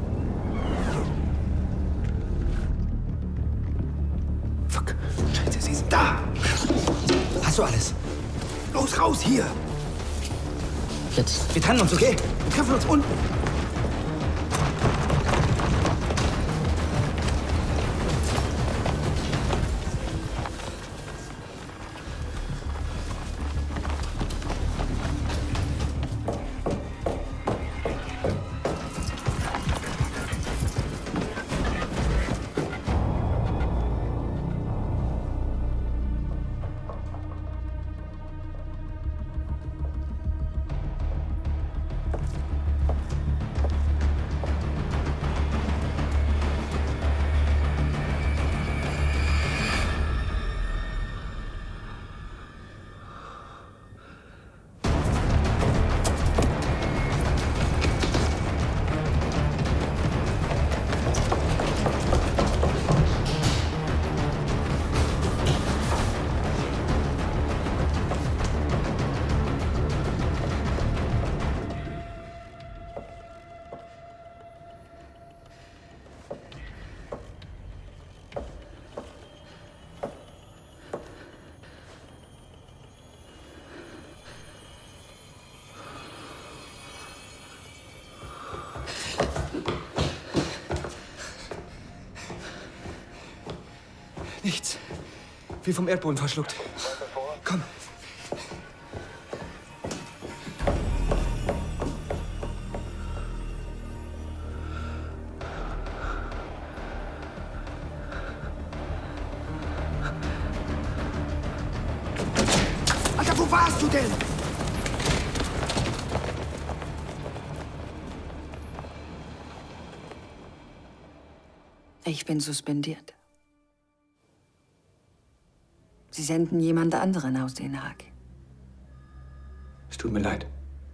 Fuck. Scheiße, sie sind da. Hast du alles? Los, raus, hier. Jetzt. Wir trennen uns, okay? Wir treffen uns unten. Nichts. Wie vom Erdboden verschluckt. Komm. Alter, wo warst du denn? Ich bin suspendiert. Sie senden jemand anderen aus Den Haag. Es tut mir leid.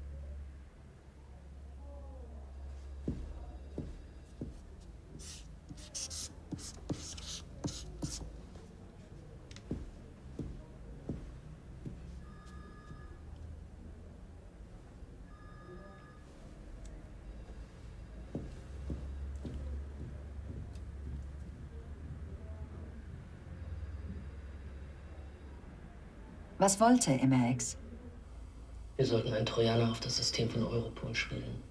Was wollte M R X? Wir sollten einen Trojaner auf das System von Europol spielen.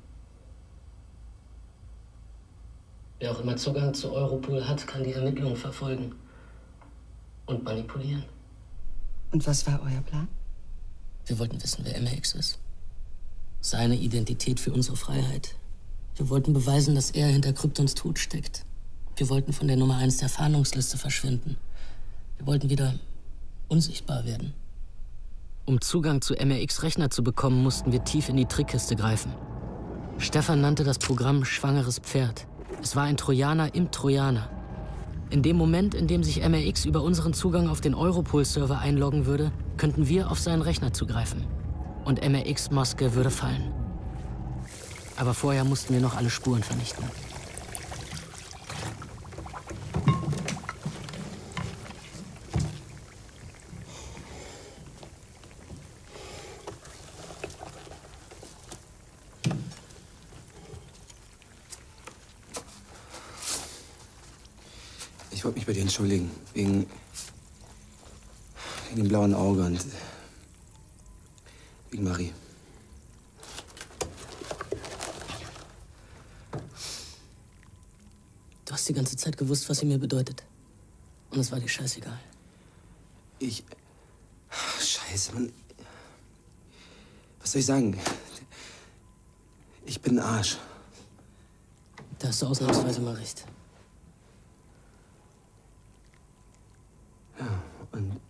Wer auch immer Zugang zu Europol hat, kann die Ermittlungen verfolgen und manipulieren. Und was war euer Plan? Wir wollten wissen, wer M R X ist. Seine Identität für unsere Freiheit. Wir wollten beweisen, dass er hinter Kryptons Tod steckt. Wir wollten von der Nummer eins der Fahndungsliste verschwinden. Wir wollten wieder unsichtbar werden. Um Zugang zu M R X-Rechner zu bekommen, mussten wir tief in die Trickkiste greifen. Stefan nannte das Programm Schwangeres Pferd. Es war ein Trojaner im Trojaner. In dem Moment, in dem sich M R X über unseren Zugang auf den Europol-Server einloggen würde, könnten wir auf seinen Rechner zugreifen. Und M R X-Maske würde fallen. Aber vorher mussten wir noch alle Spuren vernichten. Ich wollte mich bei dir entschuldigen. Wegen. wegen dem blauen Auge und. wegen Marie. Du hast die ganze Zeit gewusst, was sie mir bedeutet. Und es war dir scheißegal. Ich. Scheiße, Mann. Was soll ich sagen? Ich bin ein Arsch. Da hast du ausnahmsweise mal recht. Ja, und.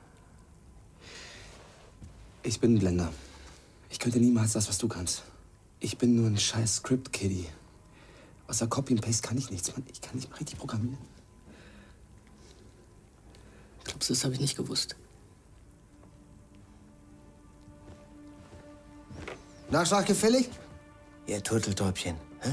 Ich bin ein Blender. Ich könnte niemals das, was du kannst. Ich bin nur ein scheiß Script-Kiddie. Außer Copy und Paste kann ich nichts, Mann. Ich kann nicht mal richtig programmieren. Glaubst du, das habe ich nicht gewusst? Nachschlag gefällig? Ihr Turteltäubchen, hä?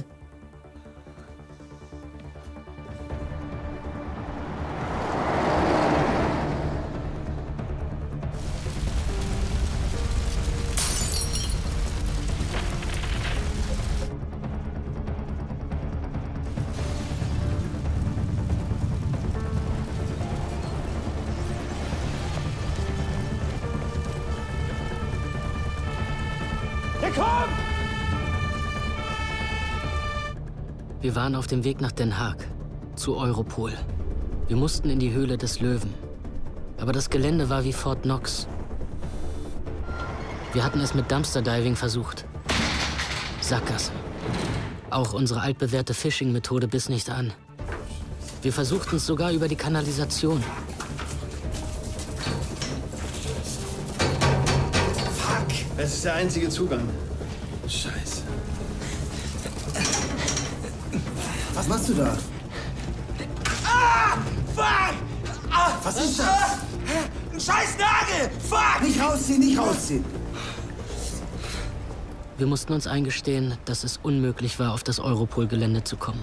Er kommt! Wir waren auf dem Weg nach Den Haag, zu Europol. Wir mussten in die Höhle des Löwen. Aber das Gelände war wie Fort Knox. Wir hatten es mit Dumpster-Diving versucht. Sackgassen. Auch unsere altbewährte Phishing-Methode biss nicht an. Wir versuchten es sogar über die Kanalisation. Fuck! Es ist der einzige Zugang. Scheiße. Was machst du da? Ah! Fuck! Ah! Was ist das? Ah! Ein scheiß Nagel! Fuck! Nicht rausziehen, nicht rausziehen! Wir mussten uns eingestehen, dass es unmöglich war, auf das Europol-Gelände zu kommen.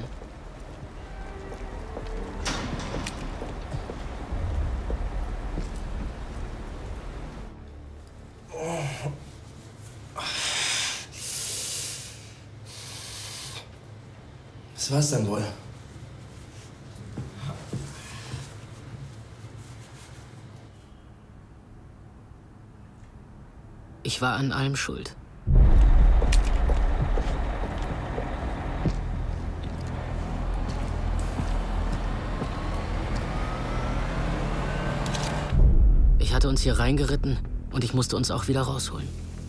Was war's dann wohl? Ich war an allem schuld. Ich hatte uns hier reingeritten und ich musste uns auch wieder rausholen.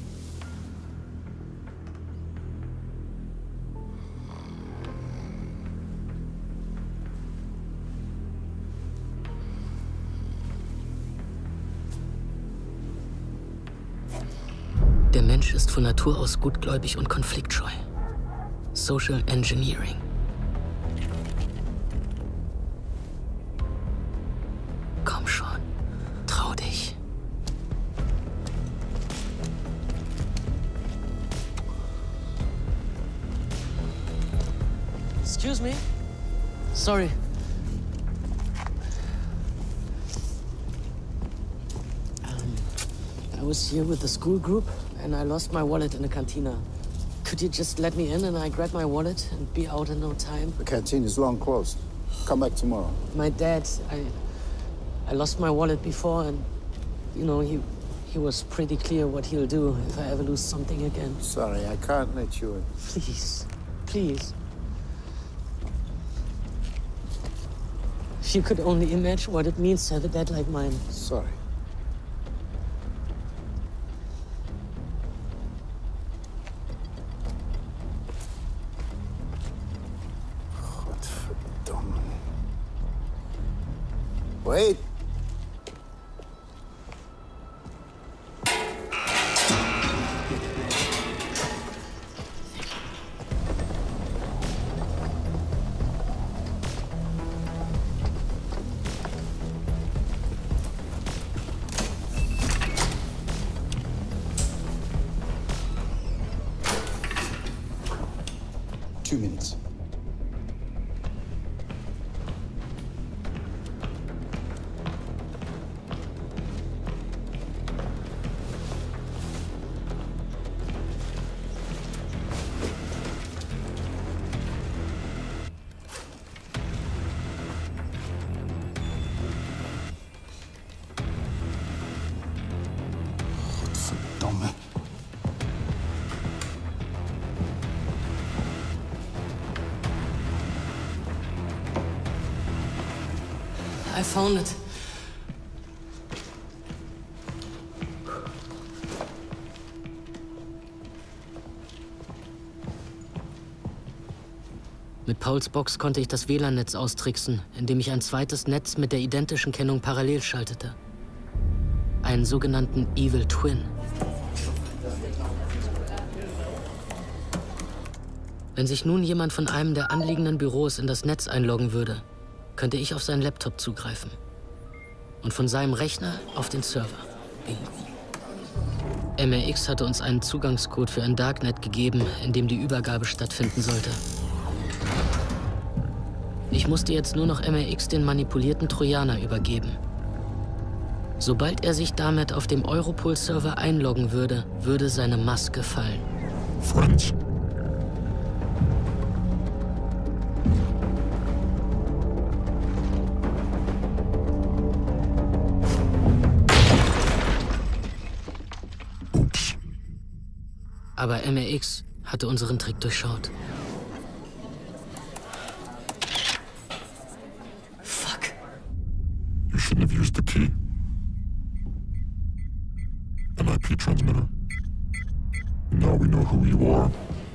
Der Mensch ist von Natur aus gutgläubig und konfliktscheu. Social Engineering. Komm schon, trau dich. Excuse me? Sorry. Um, I was here with the school group. And I lost my wallet in the cantina. Could you just let me in and I grab my wallet and be out in no time? The canteen is long closed. Come back tomorrow. My dad, I, I lost my wallet before, and you know he, he was pretty clear what he'll do if I ever lose something again. Sorry, I can't let you in. Please, please. If you could only imagine what it means to have a dad like mine. Sorry. Wait. Two minutes. I found it. Mit Pauls Box konnte ich das W L A N-Netz austricksen, indem ich ein zweites Netz mit der identischen Kennung parallel schaltete. Einen sogenannten Evil Twin. Wenn sich nun jemand von einem der anliegenden Büros in das Netz einloggen würde, könnte ich auf seinen Laptop zugreifen. Und von seinem Rechner auf den Server. Bingo. M R X hatte uns einen Zugangscode für ein Darknet gegeben, in dem die Übergabe stattfinden sollte. Ich musste jetzt nur noch M R X den manipulierten Trojaner übergeben. Sobald er sich damit auf dem Europol-Server einloggen würde, würde seine Maske fallen. Friends. Aber M R X hatte unseren Trick durchschaut. Fuck. You shouldn't have used the key. An I P transmitter. Now we know who you are.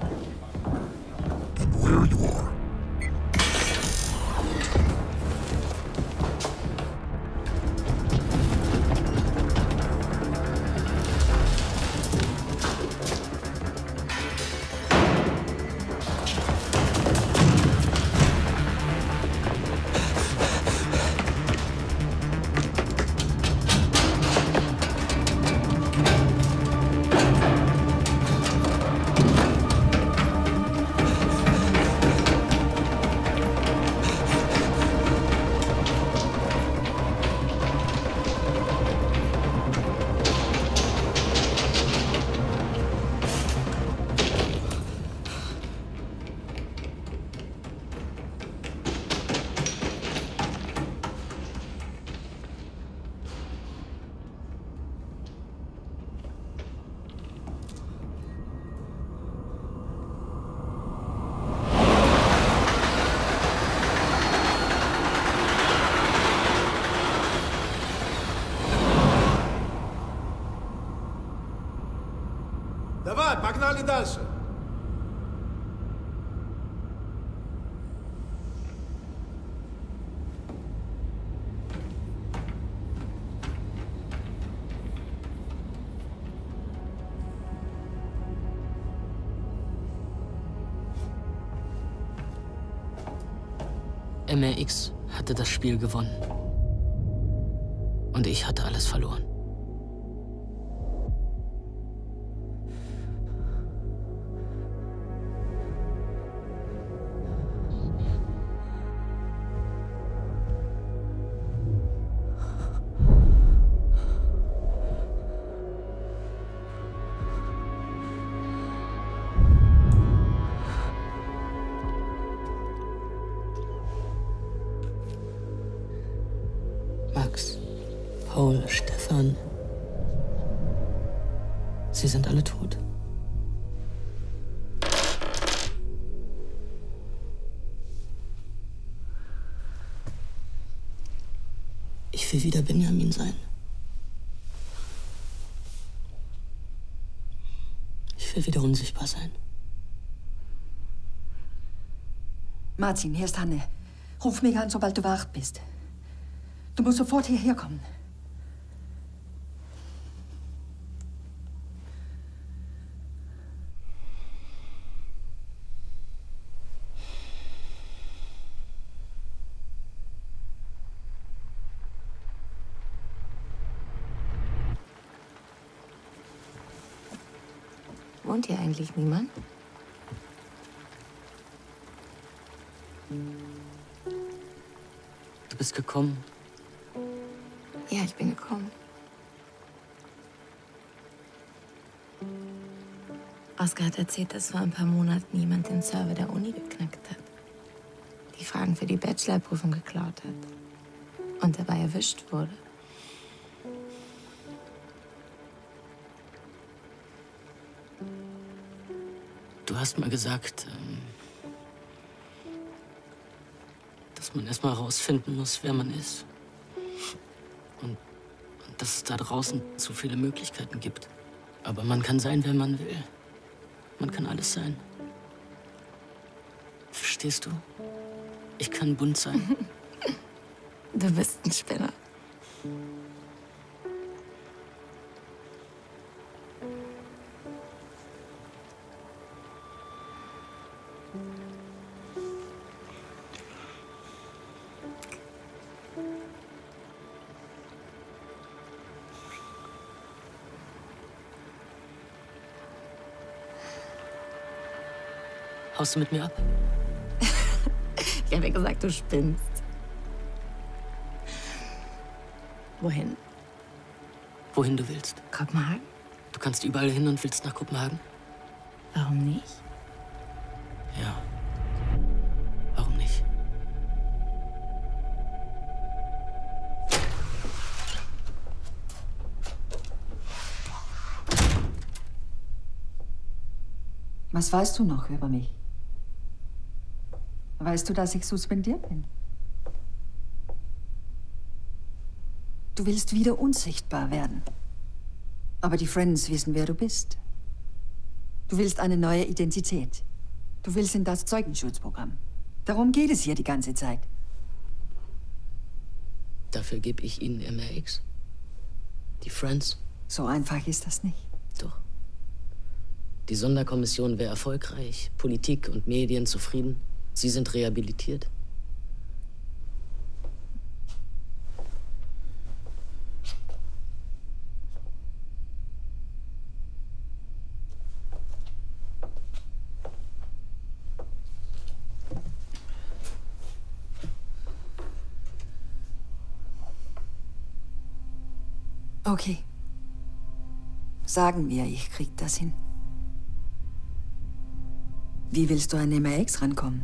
And where you are. Давай, погнали дальше. M R X hatte das Spiel gewonnen. Und ich hatte alles verloren. Max, Paul, Stefan. Sie sind alle tot. Ich will wieder Benjamin sein. Ich will wieder unsichtbar sein. Martin, hier ist Hanne. Ruf mich an, sobald du wach bist. Du musst sofort hierher kommen. Wohnt hier eigentlich niemand? Du bist gekommen. Ja, ich bin gekommen. Oskar hat erzählt, dass vor ein paar Monaten jemand den Server der Uni geknackt hat. Die Fragen für die Bachelorprüfung geklaut hat. Und dabei erwischt wurde. Du hast mal gesagt, ähm, dass man erst mal rausfinden muss, wer man ist. Und, und dass es da draußen zu viele Möglichkeiten gibt. Aber man kann sein, wer man will. Man kann alles sein. Verstehst du? Ich kann bunt sein. Du bist ein Spinner. Haust du mit mir ab? Ich habe ja gesagt, du spinnst. Wohin? Wohin du willst. Kopenhagen? Du kannst überall hin und willst nach Kopenhagen? Warum nicht? Ja. Warum nicht? Was weißt du noch über mich? Weißt du, dass ich suspendiert bin? Du willst wieder unsichtbar werden. Aber die Friends wissen, wer du bist. Du willst eine neue Identität. Du willst in das Zeugenschutzprogramm. Darum geht es hier die ganze Zeit. Dafür gebe ich Ihnen M R X. Die Friends. So einfach ist das nicht. Doch. Die Sonderkommission wäre erfolgreich, Politik und Medien zufrieden. Sie sind rehabilitiert. Okay. Sagen wir, ich krieg das hin. Wie willst du an M R X rankommen?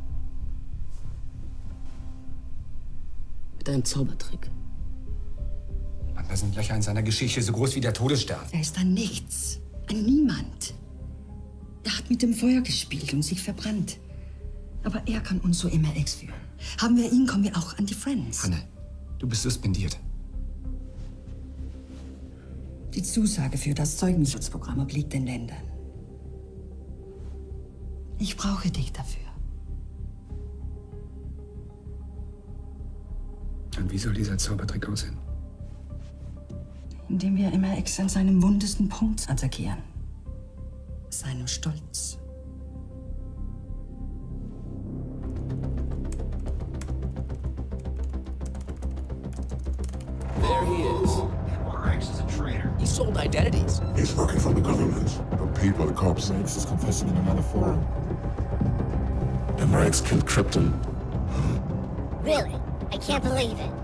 Mit einem Zaubertrick. Mann, da sind Löcher in seiner Geschichte so groß wie der Todesstern. Er ist ein Nichts, ein Niemand. Er hat mit dem Feuer gespielt und sich verbrannt. Aber er kann uns zu M R X führen. Haben wir ihn, kommen wir auch an die Friends. Hanne, du bist suspendiert. Die Zusage für das Zeugenschutzprogramm obliegt den Ländern. Ich brauche dich dafür. Und wie soll dieser Zaubertrick aussehen? Indem wir M R X an seinem wundesten Punkt attackieren. Seinem Stolz. There he is. M R X is a traitor. He sold identities. He's working for the government, but paid by the cops. M R X is confessing in another forum. M R X killed Krypton. Really? I can't believe it.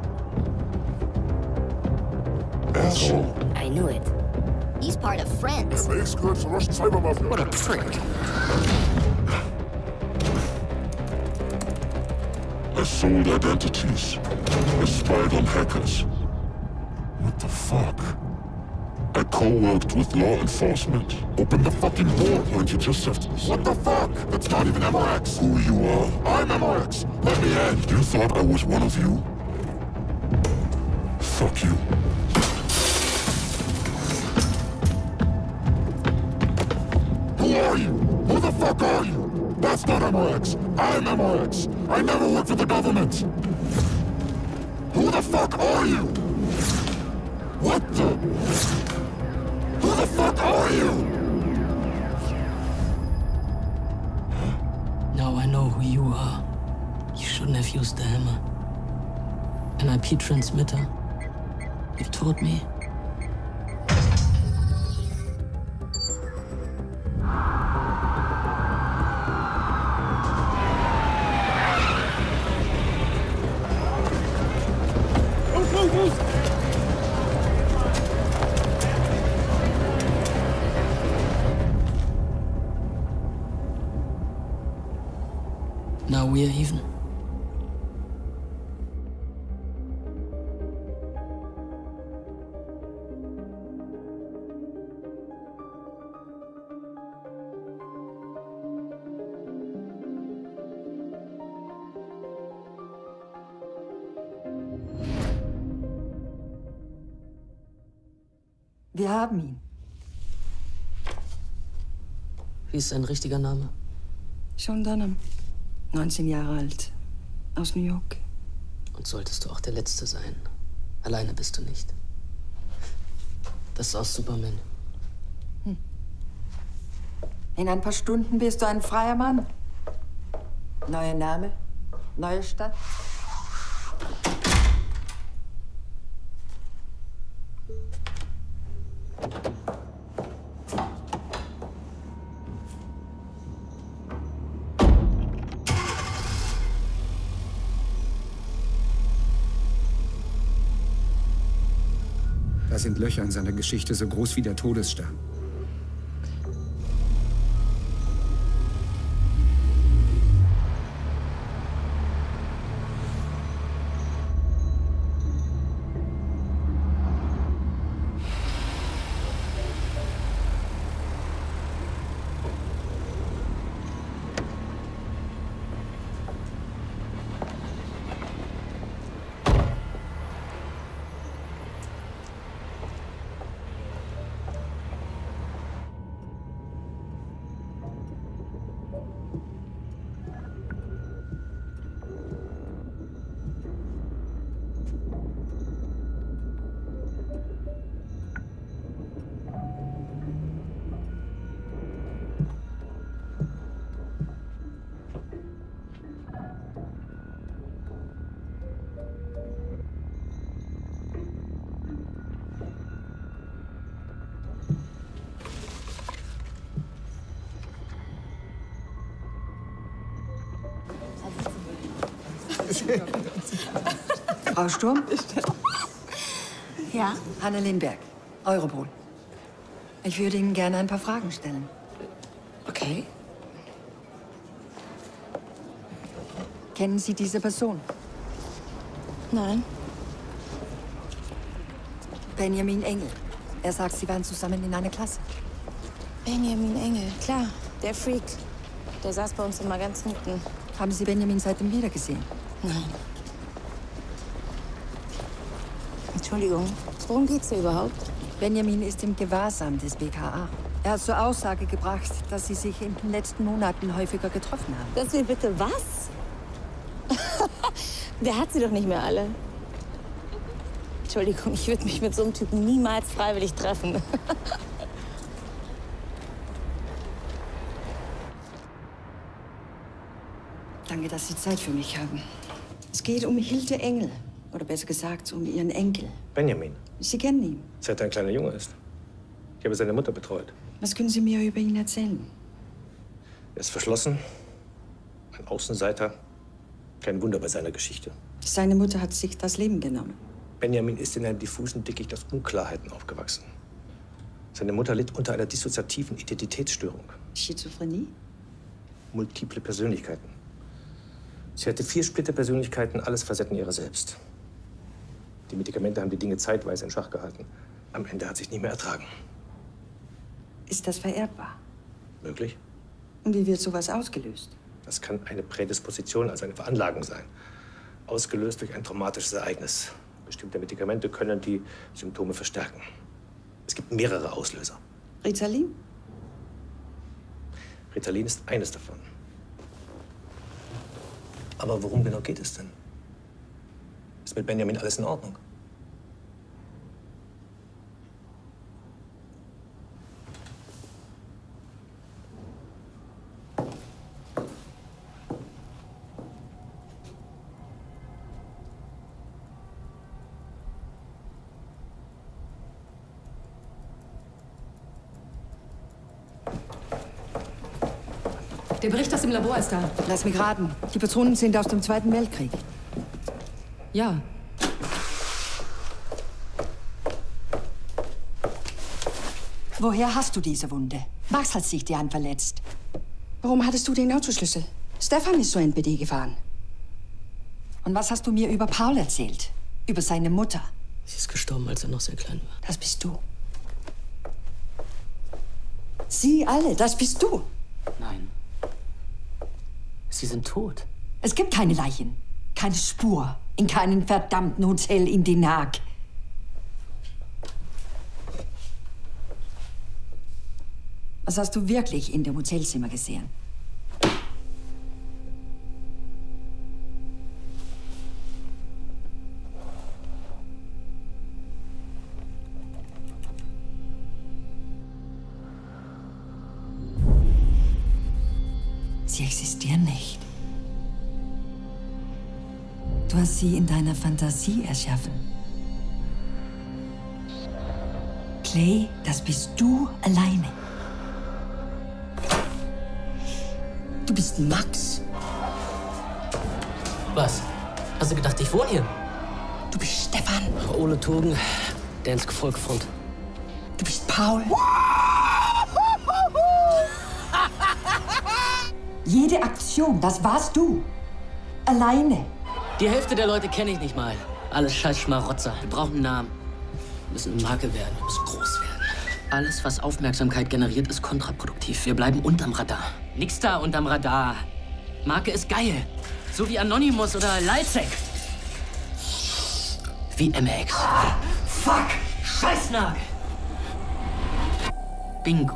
Asshole. I knew it. He's part of Friends. M R X gehört zur Russian Cyber Mafia. What a prick. I sold identities. I spied on hackers. What the fuck? I co-worked with law enforcement. Open the fucking door, aren't you just have to... What the fuck? That's not even M R X. Who you are? I'm M R X. Let me in. You thought I was one of you? Fuck you. Who are you? Who the fuck are you? That's not M R X. I'm M R X. I never worked for the government. Who the fuck are you? What the? Who the fuck are you? Now I know who you are. You shouldn't have used the hammer. An I P transmitter. You've told me. Now we're even. Wir haben ihn. Wie ist sein richtiger Name? Sean Dunham. neunzehn Jahre alt. Aus New York. Und solltest du auch der Letzte sein. Alleine bist du nicht. Das ist aus Superman. Hm. In ein paar Stunden bist du ein freier Mann. Neuer Name, neue Stadt. Da sind Löcher in seiner Geschichte so groß wie der Todesstern. Frau Sturm? Ja? Hanne Lindberg, Europol. Ich würde Ihnen gerne ein paar Fragen stellen. Okay. Kennen Sie diese Person? Nein. Benjamin Engel. Er sagt, Sie waren zusammen in einer Klasse. Benjamin Engel, klar. Der Freak. Der saß bei uns immer ganz hinten. Haben Sie Benjamin seitdem wiedergesehen? Nein. Entschuldigung, worum geht's hier überhaupt? Benjamin ist im Gewahrsam des B K A. Er hat zur Aussage gebracht, dass Sie sich in den letzten Monaten häufiger getroffen haben. Dass wir bitte was? Der hat sie doch nicht mehr alle. Entschuldigung, ich würde mich mit so einem Typen niemals freiwillig treffen. Danke, dass Sie Zeit für mich haben. Es geht um Hilde Engel. Oder besser gesagt, um Ihren Enkel. Benjamin. Sie kennen ihn. Seit er ein kleiner Junge ist. Ich habe seine Mutter betreut. Was können Sie mir über ihn erzählen? Er ist verschlossen, ein Außenseiter. Kein Wunder bei seiner Geschichte. Seine Mutter hat sich das Leben genommen. Benjamin ist in einem diffusen Dickicht aus Unklarheiten aufgewachsen. Seine Mutter litt unter einer dissoziativen Identitätsstörung. Schizophrenie? Multiple Persönlichkeiten. Sie hatte vier Splitterpersönlichkeiten, alles Facetten ihrer selbst. Die Medikamente haben die Dinge zeitweise in Schach gehalten. Am Ende hat sich nicht mehr ertragen. Ist das vererbbar? Möglich? Und wie wird sowas ausgelöst? Das kann eine Prädisposition, also eine Veranlagung sein. Ausgelöst durch ein traumatisches Ereignis. Bestimmte Medikamente können die Symptome verstärken. Es gibt mehrere Auslöser. Ritalin? Ritalin ist eines davon. Aber worum genau geht es denn? Ist mit Benjamin alles in Ordnung? Der Bericht aus dem Labor ist da. Lass mich raten. Die Patronen sind aus dem Zweiten Weltkrieg. Ja. Woher hast du diese Wunde? Was hat sich dir verletzt? Warum hattest du den Autoschlüssel? Stefan ist zur N P D gefahren. Und was hast du mir über Paul erzählt? Über seine Mutter? Sie ist gestorben, als er noch sehr klein war. Das bist du. Sie alle, das bist du. Nein. Sie sind tot. Es gibt keine Leichen. Keine Spur. In keinem verdammten Hotel in Den Haag. Was hast du wirklich in dem Hotelzimmer gesehen? Sie existieren nicht. Du hast sie in deiner Fantasie erschaffen. Clay, das bist du alleine. Du bist Max. Was? Hast du gedacht, ich wohne hier? Du bist Stefan. Ole Togen, der ins Gefolge front. Du bist Paul. Jede Aktion, das warst du. Alleine. Die Hälfte der Leute kenne ich nicht mal. Alles scheiß Schmarotzer. Wir brauchen einen Namen. Wir müssen eine Marke werden. Wir müssen groß werden. Alles, was Aufmerksamkeit generiert, ist kontraproduktiv. Wir bleiben unterm Radar. Nix da unterm Radar. Marke ist geil. So wie Anonymous oder Lifehack. Wie M X. Fuck! Scheißnagel. Bingo.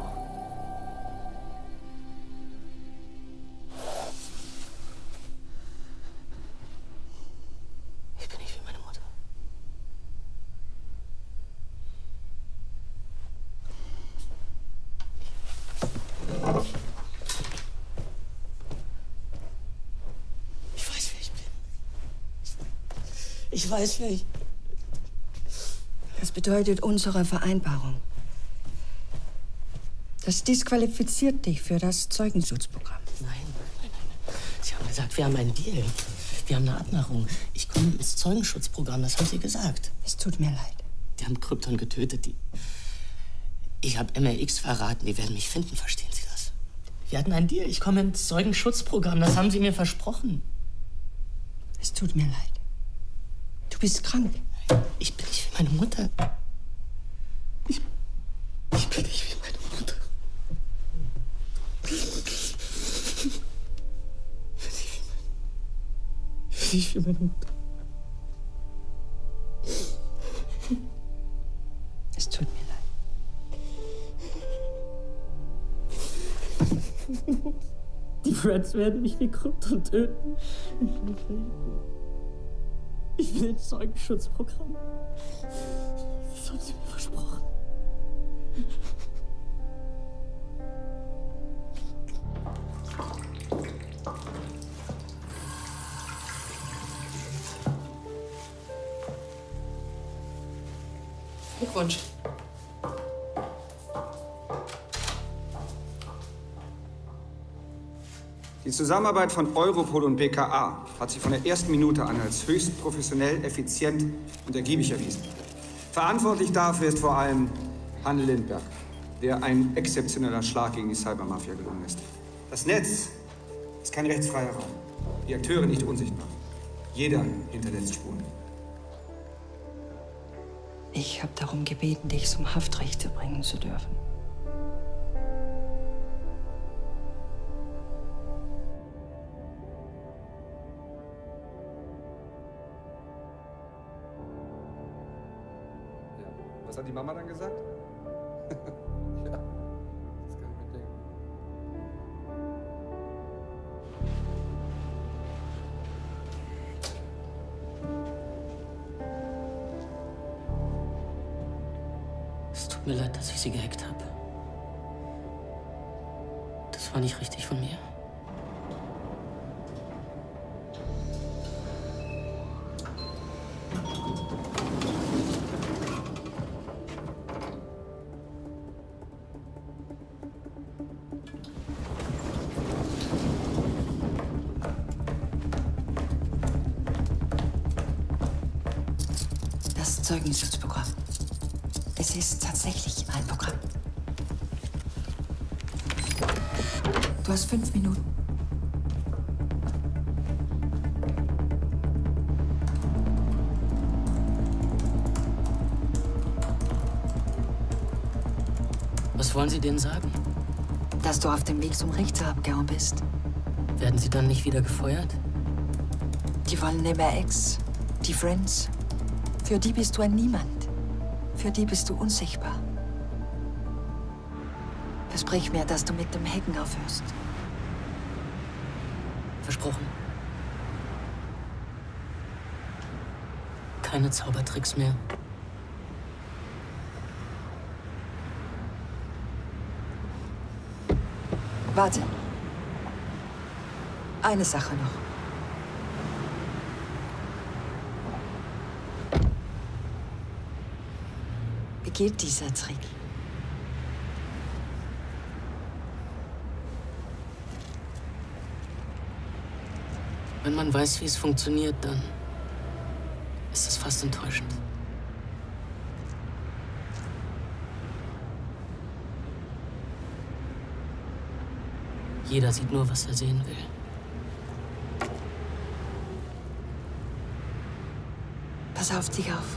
Ich bin nicht wie meine Mutter. Ich weiß, wer ich bin. Ich weiß, wer ich... Das bedeutet unsere Vereinbarung. Das disqualifiziert dich für das Zeugenschutzprogramm. Nein, nein, nein. Sie haben gesagt, wir haben einen Deal. Wir haben eine Abmachung. Ich komme ins Zeugenschutzprogramm, das haben Sie gesagt. Es tut mir leid. Die haben Krypton getötet, die... Ich habe M R X verraten, die werden mich finden, verstehen Sie das? Wir hatten einen Deal, ich komme ins Zeugenschutzprogramm, das haben Sie mir versprochen. Es tut mir leid. Du bist krank. Ich bin nicht wie meine Mutter. Ich, ich bin nicht wie meine Mutter. Ich bin nicht wie meine Mutter. Es tut mir leid. Die Friends werden mich wie Krypton töten. Ich will ins Zeugenschutzprogramm. Das haben Sie mir versprochen. Glückwunsch. Die Zusammenarbeit von Europol und B K A hat sich von der ersten Minute an als höchst professionell, effizient und ergiebig erwiesen. Verantwortlich dafür ist vor allem Hanne Lindberg, der ein exzeptioneller Schlag gegen die Cybermafia gelungen ist. Das Netz ist kein rechtsfreier Raum. Die Akteure nicht unsichtbar. Jeder hinterlässt Spuren. Ich habe darum gebeten, dich zum Haftrichter bringen zu dürfen. Was hat die Mama dann gesagt? Ja, das kann ich mir denken. Es tut mir leid, dass ich Sie gehackt habe. Das war nicht richtig von mir. Das Zeugenschutzprogramm. Es ist tatsächlich ein Programm. Du hast fünf Minuten. Was wollen Sie denen sagen? Dass du auf dem Weg zum Rechtsabgehauen bist. Werden Sie dann nicht wieder gefeuert? Die wollen M R X, die Friends. Für die bist du ein Niemand. Für die bist du unsichtbar. Versprich mir, dass du mit dem Hacken aufhörst. Versprochen. Keine Zaubertricks mehr. Warte. Eine Sache noch. Wie geht dieser Trick? Wenn man weiß, wie es funktioniert, dann ist es fast enttäuschend. Jeder sieht nur, was er sehen will. Pass auf dich auf.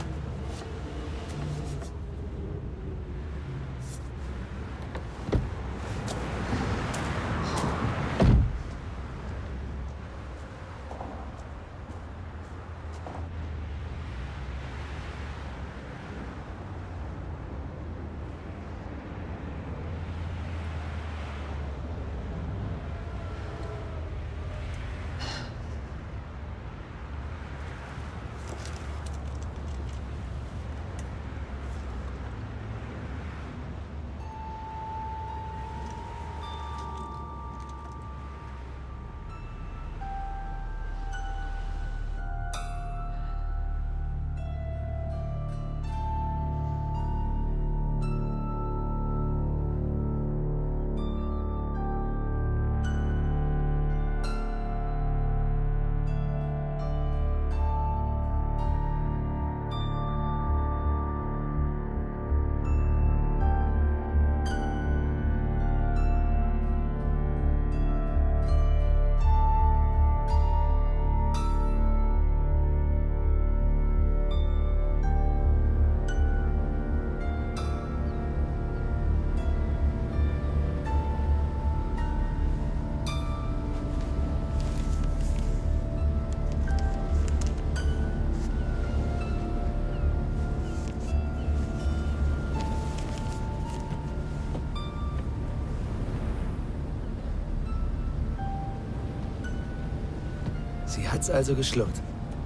Sie hat's also geschluckt.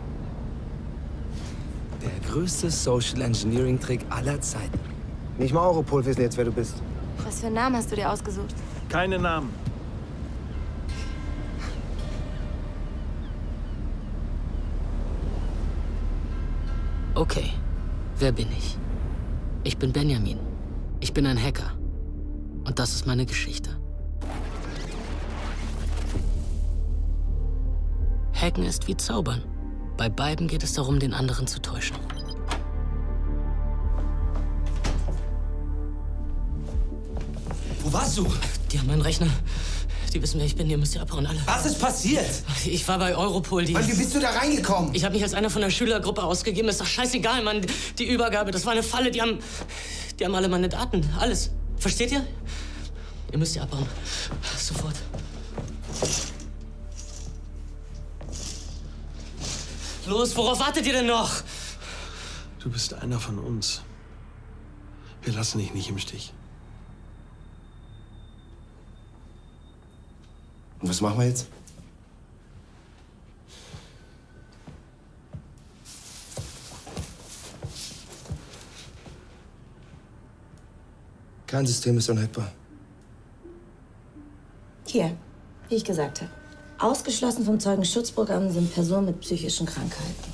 Der größte Social Engineering-Trick aller Zeiten. Nicht mal Europol wissen jetzt, wer du bist. Was für einen Namen hast du dir ausgesucht? Keine Namen. Okay, wer bin ich? Ich bin Benjamin. Ich bin ein Hacker. Und das ist meine Geschichte. Hacken ist wie Zaubern. Bei beiden geht es darum, den anderen zu täuschen. Wo warst du? Die haben meinen Rechner. Die wissen, wer ich bin. Ihr müsst ja abhauen, alle. Was ist passiert? Ich war bei Europol. Die Mann, wie bist du da reingekommen? Ich habe mich als einer von der Schülergruppe ausgegeben. Ist doch scheißegal, Mann. Die Übergabe, das war eine Falle. Die haben... Die haben alle meine Daten. Alles. Versteht ihr? Ihr müsst ja abhauen. Sofort. Los, worauf wartet ihr denn noch? Du bist einer von uns. Wir lassen dich nicht im Stich. Und was machen wir jetzt? Kein System ist unhackbar. Hier, wie ich gesagt habe. Ausgeschlossen vom Zeugenschutzprogramm sind Personen mit psychischen Krankheiten.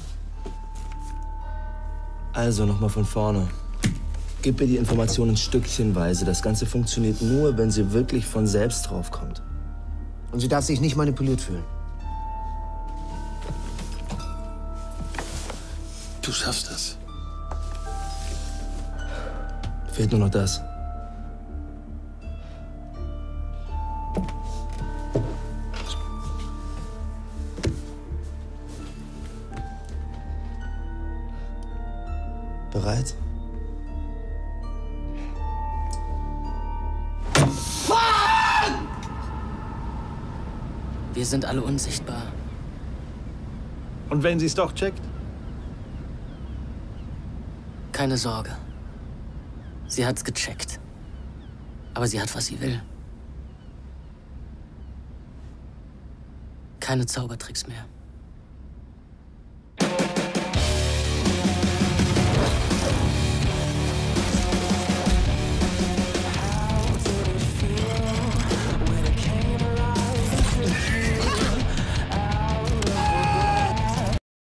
Also nochmal von vorne. Gib mir die Informationen stückchenweise. Das Ganze funktioniert nur, wenn sie wirklich von selbst draufkommt. Und sie darf sich nicht manipuliert fühlen. Du schaffst das. Fehlt nur noch das. Bereit? Wir sind alle unsichtbar. Und wenn sie es doch checkt? Keine Sorge. Sie hat's gecheckt. Aber sie hat, was sie will. Keine Zaubertricks mehr.